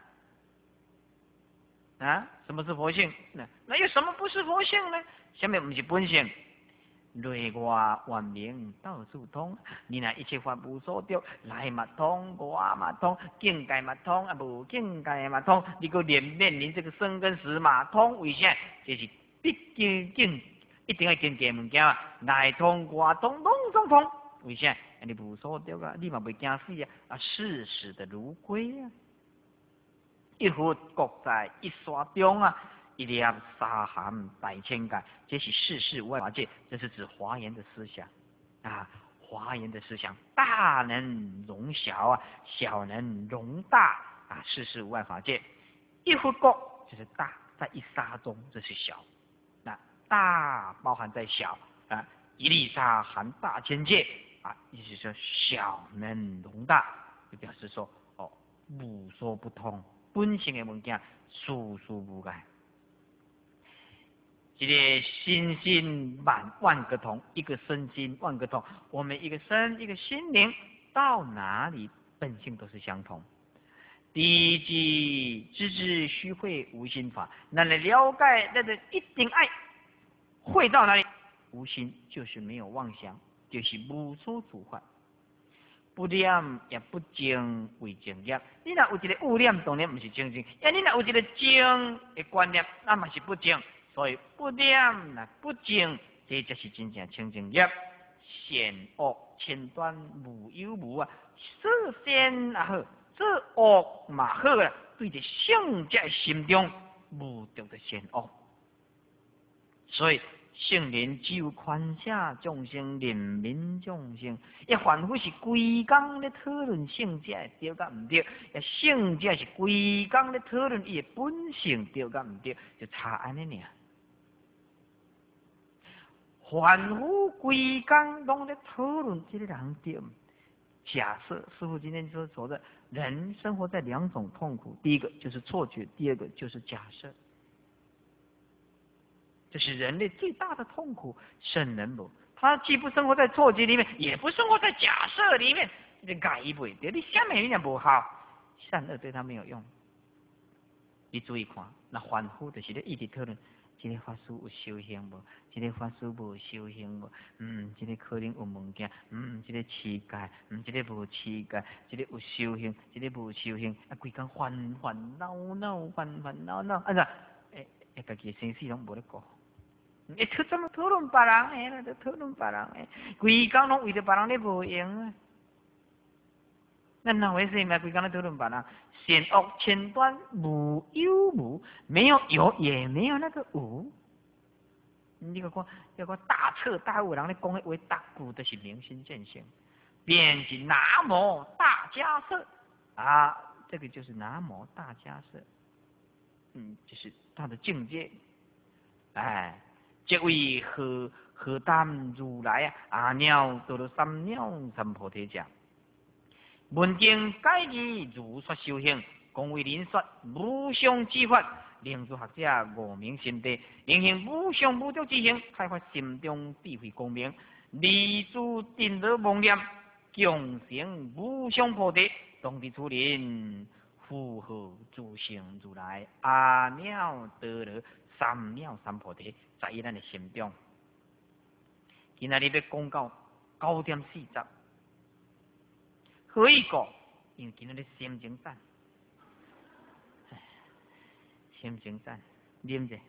什么是佛性？那有什么不是佛性呢？下面不是本性。内外万明到处通，你若一切法无所着，内嘛通，外嘛通，境界嘛通，无境界嘛通。你个面临这个生跟死嘛通，为啥？这是毕竟一定要经过物件啊，内通外通，通通通。为啥？你无所得啊，你嘛袂惊死啊！啊，视死的如归啊！一佛国在一沙中啊，一粒沙含百千界，这是世事无碍法界，这是指华严的思想啊。华严的思想，大能容小啊，小能容大啊，世事无碍法界。一佛国就是大，在一沙中，这是小。那大包含在小啊，一粒沙含大千界啊，意思说小能容大，就表示说哦，无所不通，本性的物件，事事无碍。一个心心万个同，一个身心万个同。我们一个身，一个心灵，到哪里本性都是相同。第一句知之虚会无心法，那来了解那个一定爱会到哪里？无心就是没有妄想，就是无所主法。不念也不精为正业。你若有一个污念，当然不是正经；你若有一个精的观念，那嘛是不精。所以不念那不精，这才是真正清净业。善恶千端无有无啊，说善也好，做恶嘛好啊。对着圣者心中无着的善恶，所以。圣人只有宽下众生，怜悯众生。也凡夫是规工咧讨论圣者对甲唔对，也圣者是规工咧讨论伊的本性对甲唔对，就差安尼尔。凡夫规工拢咧讨论这个人对。假设师父今天所说的，人生活在两种痛苦，第一个就是错觉，第二个就是假设。这是人类最大的痛苦。圣人不，他既不生活在错觉里面，也不生活在假设里面，你改不掉，你下面人不好，善恶对他没有用。你注意看，那凡夫就是咧一直讨论，这个法师有修行无？这个法师无修行无？这个可能有物件，这个乞丐，这个无乞丐，这个有修行，这个无修行，啊，规工烦烦恼恼，烦烦恼恼，啊，家己生死拢无咧顾。怎么讨论别人？就讨论别人，规工拢为着别人咧无用啊！那哪回事嘛？规工咧讨论别人，善恶千端无有无，没有有也没有那个无。你个讲，要个大彻大悟人咧讲的话，大句都是明心见性，便是南无大迦叶啊！这个就是南无大迦叶，就是他的境界，哎。这位何担如来啊，阿耨多罗三藐三菩提者，闻经解义如说修行，公为人说无上之法，令诸学者悟明心地，令行无上无足之行，开发心中智慧光明，立诸定得妄念，共成无上菩提，当地处人符合诸行如来阿耨多罗三藐三菩提。在伊咱的心中，今仔日要讲到9:40，何以讲？因为今仔日心情赞，心情赞，啉者。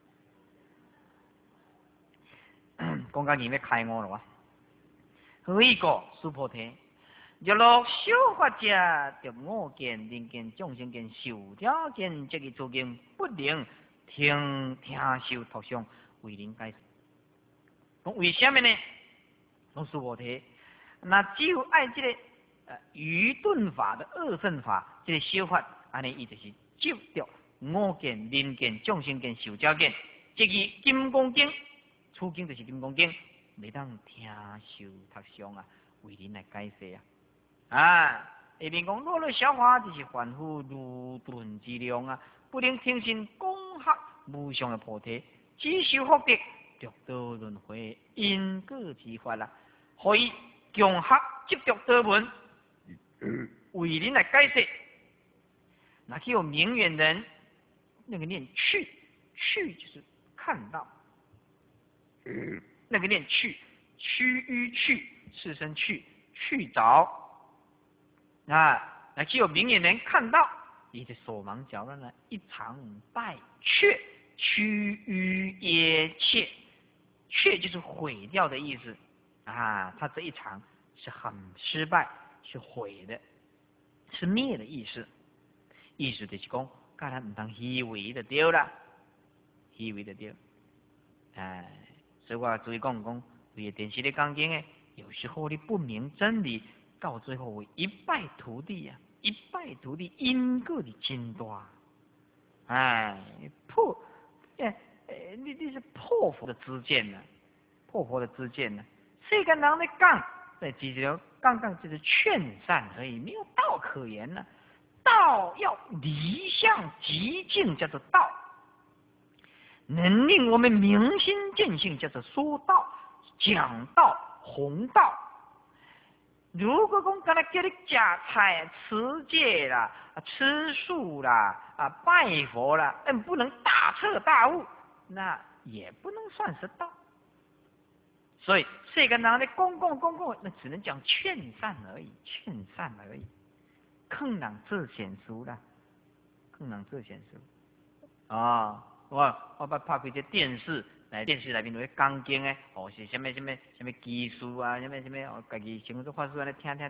讲到今要开悟了哇！何以讲？须菩提，若落修法者，得我见、人见、众生见、受条件，这个途径不能听受托相。为人解释，为什么呢？讲须菩提，那只有按这个愚钝法的二乘法，这个修法，安尼伊就是接着我见、人见、众生见、受条件，这个金刚经，初经就是金刚经，袂当听受托相啊，为人来解释啊。下面讲落落小法，就是凡夫愚钝之量啊，不能听信讲学无上的菩提。只修福德，着道轮回因果之法啦。可以强学执着道门，为人来解释。那就有明眼人，那个念去，去就是看到，那个念去，趋于去，是生去，去找。那就有明眼人看到，你的手忙脚乱呢，一场败却。趋于耶切， 却就是毁掉的意思啊。他这一场是很失败，是毁的，是灭的意思。意思就是讲，甲咱唔通虚伪就对啦，虚伪就对。哎，所以我注意讲，为电视咧讲经诶，有时候你不明真理，到最后会一败涂地啊！一败涂地，因果的真大。哎，你是破佛的知见呢、破佛的知见呢、世间人咧讲，只是刚就是劝善而已，没有道可言呢、道要离相极境，叫做道；能令我们明心见性，叫做说道、讲道、弘道。如果讲刚才叫你吃菜、持戒啦、吃素啦、拜佛啦，不能大彻大悟，那也不能算是道。所以这个人的公共，那只能讲劝善而已，劝善而已。坑人做善事啦，坑人做善事。啊，我捌拍过一个电视，电视内面有咧讲经诶，是什么技术啊，什么，家己成做法师安尼听，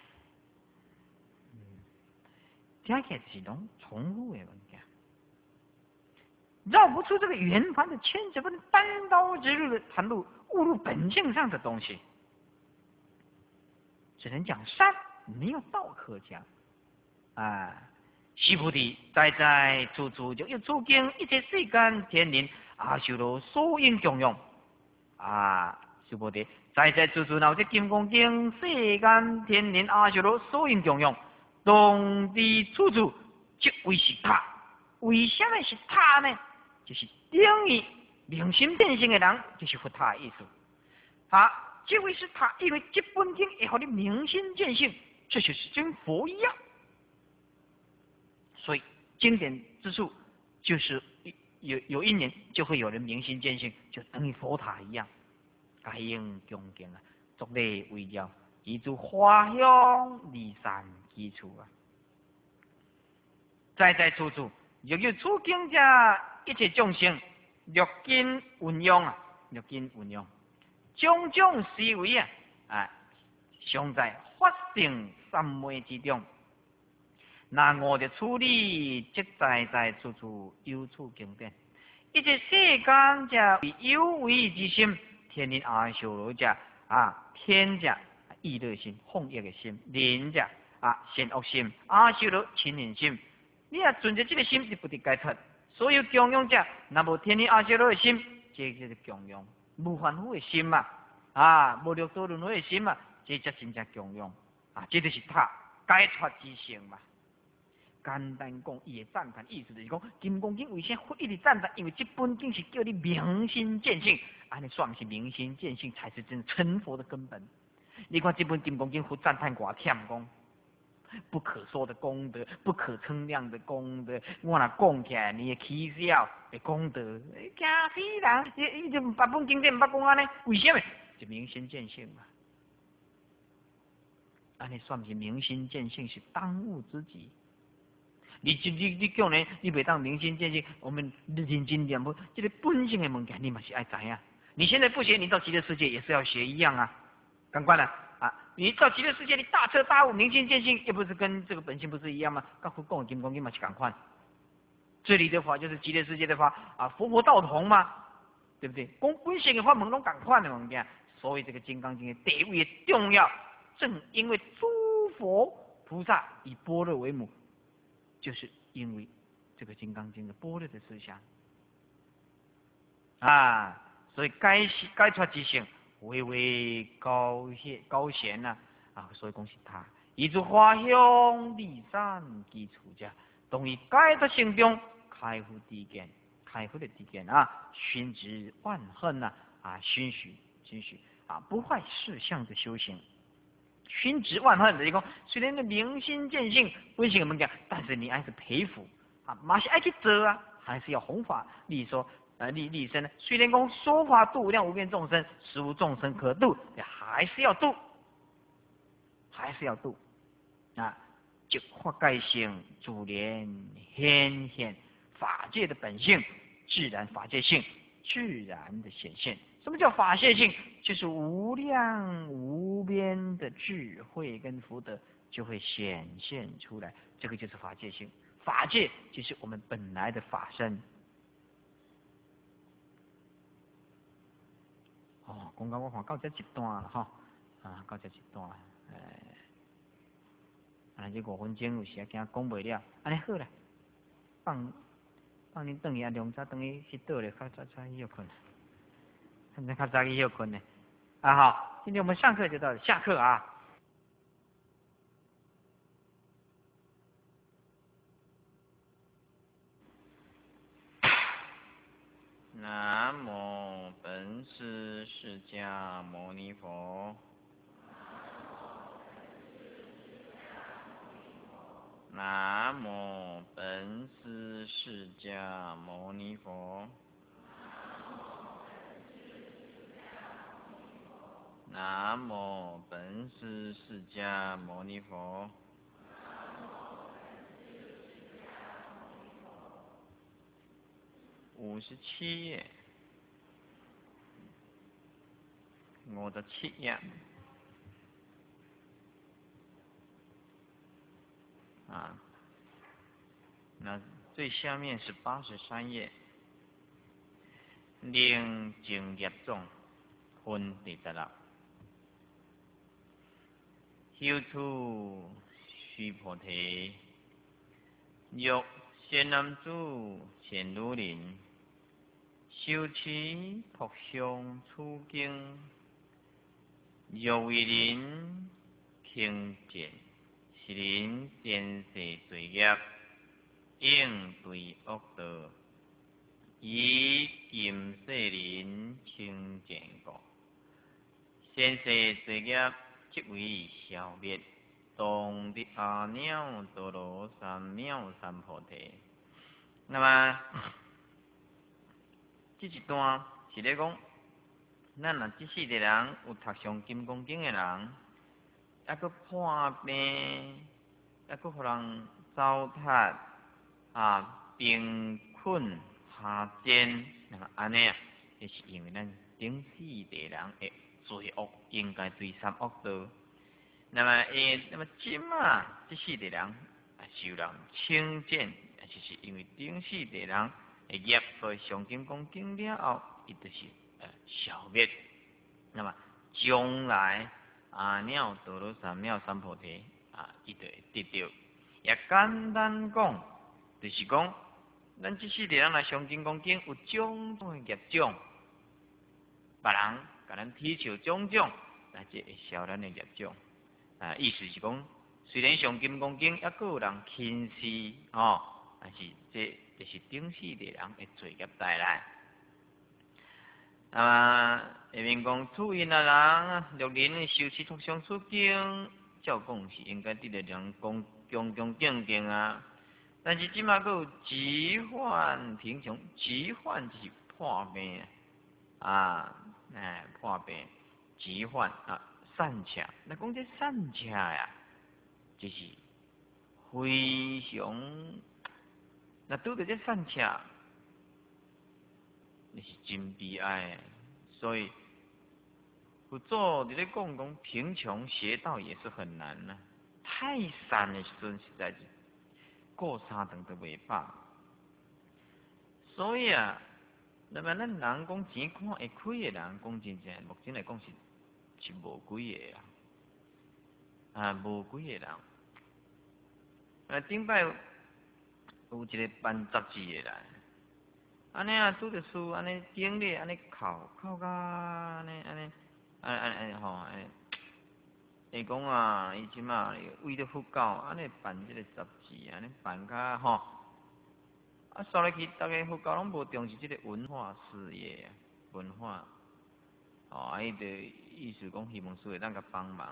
听起来是拢重复的物件，绕不出这个圆环的牵扯，不能单刀直入的谈入悟入本性上的东西，只能讲善，没有道可讲。啊，须菩提，在处处就要诸经，一切世间天人阿修罗所应供养。啊，须菩提，在处处有这金刚经，世间天人阿修罗所应供养，当地处处即为是塔。为什么是塔呢？就是等于明心见性的人，就是佛塔的意思。即为是塔，因为这本经会让你明心见性，这就是跟佛一样。所以经典之处就是有一年就会有人明心见性，就等于佛塔一样。该应恭敬啊，作礼为教，以诸花香离散基础啊。在处处，若要诸经者一切众生，若今运用啊，种种思维啊，常在法性三昧之中。那我的处理，即在处处有处经典。一切世间者有为之心，天人阿修罗者天者意乐心、放逸的心；人者善恶心、阿修罗亲人心。你顺着这个心，你不得解脱。所有供养者，那无天人阿修罗的心，这就是供养；无凡夫的心嘛，无六道轮回的心嘛，这才真正供养。这就是他解脱之性嘛。简单讲，伊的赞叹意思就是讲，《金刚经》为啥佛一直赞叹？因为这本经是叫你明心见性，安尼算是明心见性，才是真成佛的根本。你看这本《金刚经》，佛赞叹寡忝讲，不可说的功德，不可称量的功德。我若讲起来，你会起笑的功德，惊死人！伊就把本经典唔捌讲安尼，为什么？就明心见性嘛。安尼算是明心见性，是当务之急。你叫人，你袂当明心见性，我们认真念佛，这个本性的物件，你嘛是爱知啊。你现在不学，你到极乐世界也是要学一样啊。赶快了你到极乐世界，你大彻大悟、明心见性，也不是跟这个本性不是一样吗？跟佛讲金刚经嘛是赶快。这里的法就是极乐世界的法佛道同嘛，对不对？讲本性的法门拢赶快的物件，所以这个金刚经的地位重要，正因为诸佛菩萨以般若为母。就是因为这个《金刚经》的般若的思想所以解脱之性微高显所以讲是他以诸花香离散基础者，同于解脱性中开悟地见，熏植万恨熏许不坏事相的修行。熏植万恨的一个，虽然你明心见性，本性的物件，但是你还是佩服马是爱去做还是要弘法利说利生呢？虽然讲说法度无量无边众生，实无众生可度，还是要度，就法界性自然显法界的本性，自然法界性自然的显现， 什么叫法界性？就是无量无边的智慧跟福德就会显现出来，这个就是法界性。法界就是我们本来的法身。哦，讲到我看到这一段了哈，到这一段，这5分钟有时啊惊讲袂了，安尼好啦，放恁转去啊，两早转去去倒咧，较早去休困，较早去休困呢。好，今天我们上课就到这，下课啊。南无本师释迦牟尼佛。南无本师释迦牟尼佛。南无本师释迦牟尼佛。57页，57页啊，那最下面是83页，令净业种分第16。修处须菩提，欲仙男子现如林，修持托相出经，欲为人轻贱，是人前世罪业，应对恶道，以今世人清净过，先世罪业即为消灭，当得阿耨多罗三藐三菩提。那么这一段是咧讲，咱若这世的人有读上金刚经的人，还佫破病，还佫互人糟蹋贫困下贱，那么安尼啊，这是因为咱顶世的人的罪恶应该对三恶道。那么今啊，这世的人受人轻贱，就是因为顶世的人的业在上金刚经了后，伊就是消灭。那么将来阿耨多罗三藐三菩提伊就会得到。也简单讲，就是讲，咱这世的人来上金刚经有种种的业种，别人甲咱提求种种，这会消咱的业种。意思是讲，虽然上金刚经还佫有人轻视但是这就是顶世的人的罪业带来。下面讲，处因的人若人修持托相出经，照讲是应该得到人恭恭敬敬啊。但是即马佫有疾患贫穷，疾患就是破病破病，疾患善巧。那讲这善巧呀，就是非常，那拄着这善巧，那是真悲哀的。所以佛祖伫咧讲贫穷邪道也是很难呐、太善的时阵实在是过三顿都袂饱。所以那么咱人讲钱看会开的人，讲真正目前来讲是无几个无几个人。顶摆有一个办杂志的来，安尼拄着事，安尼经历，安尼哭到安尼伊讲伊即马为了佛教，安尼办即个杂志，安尼办甲说来去，大家佛教拢无重视即个文化事业文化，伊就意思讲希望师会当甲帮忙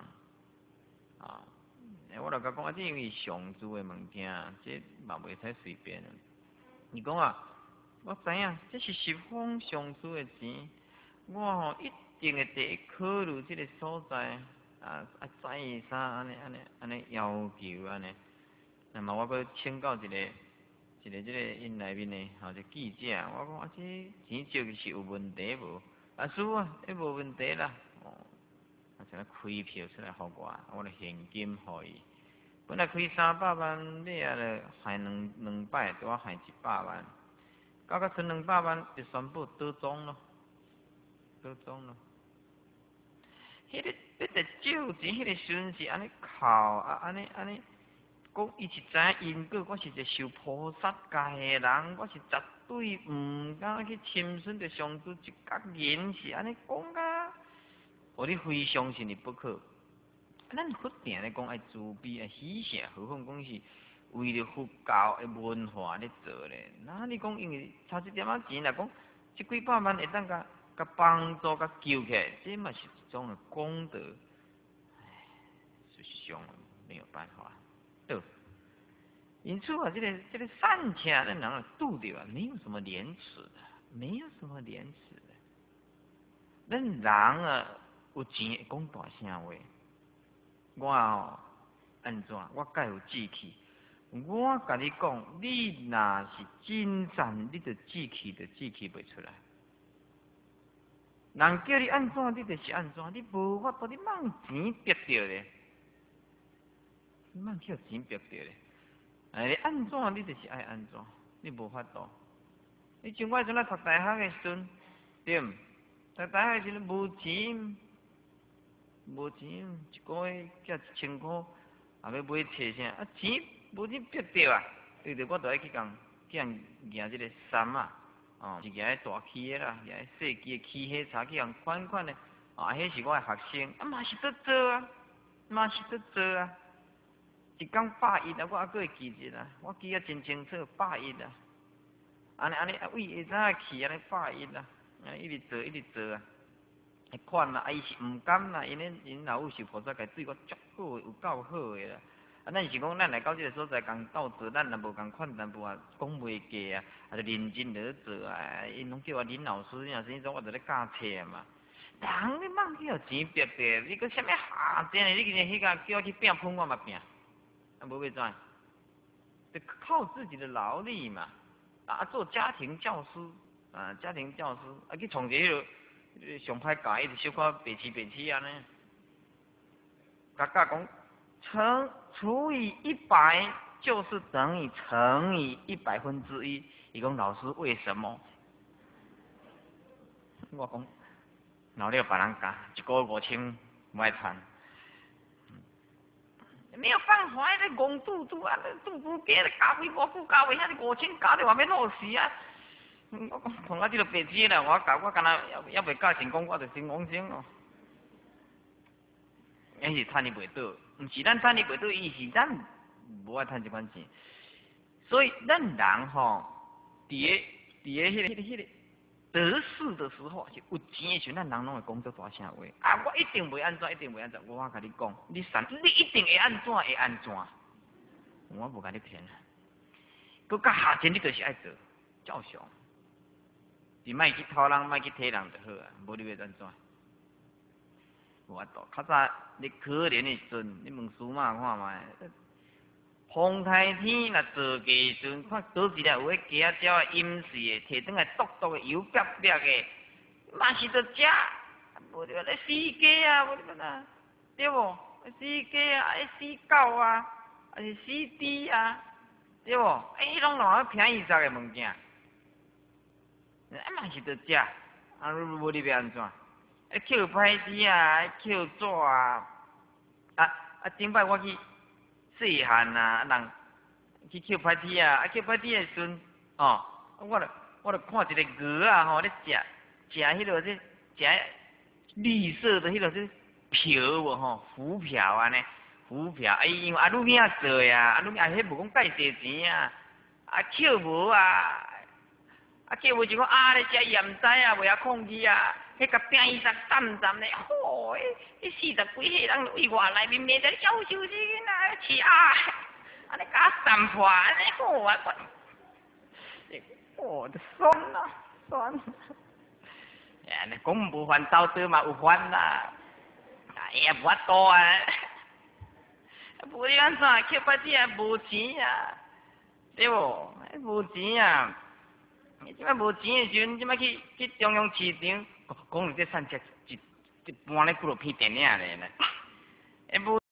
我就甲讲这因为上主的物件，这嘛袂使随便。伊讲我知影这是十方上主的钱，我一定会得考虑这个所在再三安尼要求安尼。那么我佫请教一个这个因内面的这记者，我讲这钱借是有问题无？ 啊，是啊，迄无问题啦。哦，啊，像开票出来互我咧现金互伊。本来开300万，尾啊咧害两摆，拄啊害100万，到剩200万就宣布倒庄咯，倒庄咯。迄个你得借钱，迄个时阵是安尼靠啊，安尼，讲伊是知影因果，我是一个受菩萨教的人，我是绝对毋敢去侵损着上主一角言，是安尼讲啊。我你非相信的不可。咱佛定咧讲爱慈悲爱喜舍，何况讲是为了佛教的文化咧做咧。那你讲因为差一点仔钱来讲，这几百万会当甲帮助甲救起来，这嘛是一种的功德。唉，事实上没有办法。对。因此啊，这个善巧的人啊，度的啊，没有什么廉耻的，没有什么廉耻的。咱人啊，有钱会讲大声话。我哦，安怎？我介有志气。我甲你讲，你若是真善，你就志气袂出来。人叫你安怎，你就是安怎，你无法度，你茫钱逼着咧，你茫叫钱逼着咧。你安怎，你就是爱安怎，你无法度。你像我阵仔读大学的时阵，对，读大学的时阵无钱。无钱，一个月才1000块，也要买车啥？啊，钱无钱逼着啊！对着我著爱去共捡这个衫啊，哦，是捡迄大气的啦，捡迄细机的汽车叉去共款的，啊，迄是我的学生，啊嘛是在做啊，嘛是在做啊。一工100亿啊，我还佫会记着啊，我记啊真清楚，100亿啊。安尼啊，为下早去安尼100亿啊，啊一直做啊。迄款啦，伊是毋甘啦，因老母是菩萨界对我足好，有够好诶啦。啊，咱是讲咱来到这个所在共斗做，咱若无共款淡薄啊，讲袂过啊，啊就认真咧做啊。因拢叫我林老师，若是迄种我就咧教册嘛。人你莫去互钱逼着，你搁啥物下贱诶？你今日迄个叫我去拼喷我嘛拼，啊无要怎？就靠自己的劳力嘛。啊，做家庭教师啊，家庭教师啊去创一个。上歹教，伊就小可白痴安尼。甲讲除以100就是等于乘以100%。伊讲老师为什么？我讲老了别人教，一个月5000不爱赚。没有办法，那戆肚啊，肚肚鸡的教费无久教费，遐5000教的话要落死啊！我讲碰到这个白痴啦，我教我敢若也未教成功，我就成功先哦。迄是趁伊袂倒，毋是咱趁伊袂倒，伊是咱无爱趁这款钱。所以咱人吼，伫个迄个得势的时候，是有钱的时候，咱人拢会讲做大声话。啊，我一定袂安怎，一定袂安怎。我甲你讲，你善，你一定会安怎，会安怎。我无甲你骗。佮较下贱，你就是爱做，照常。是莫去偷人，莫去替人就好啊，无你要安怎？无法度。较早你可怜的时阵，你问苏妈看觅，风台天若做鸡时阵，看倒一个有迄鸡仔鸟的阴死的，摕转来剁的油白白的，嘛是着食，无着咧死鸡啊，无着哪，对无？死鸡啊，死狗啊，还是死猪啊，对无？迄拢拢便宜实的物件。嘛是着食，啊无你要安怎？捡歹子啊，捡纸啊，顶摆我去细汉啊，人去捡歹子啊，捡歹子的时阵，哦，我著看一个鹅啊，吼咧食迄落食绿色的迄落是票无吼，浮票安尼，浮票，因为愈领做呀，愈领迄无讲介济钱啊，捡无啊。叫无就讲咧食盐仔啊，袂晓控制啊，迄个饼伊才淡咧，吼，迄40几岁人为外内面面在夭寿之囡仔吃啊，安尼甲散破，安尼好啊，我的酸啊酸！哎，你讲无烦恼对嘛有烦啦，哎呀无法度啊，无你安怎捡歹子啊无钱啊，对无？无钱啊。 你即摆无钱的时阵，即摆去中央市场，讲你这产值一半咧几落片电影咧，无。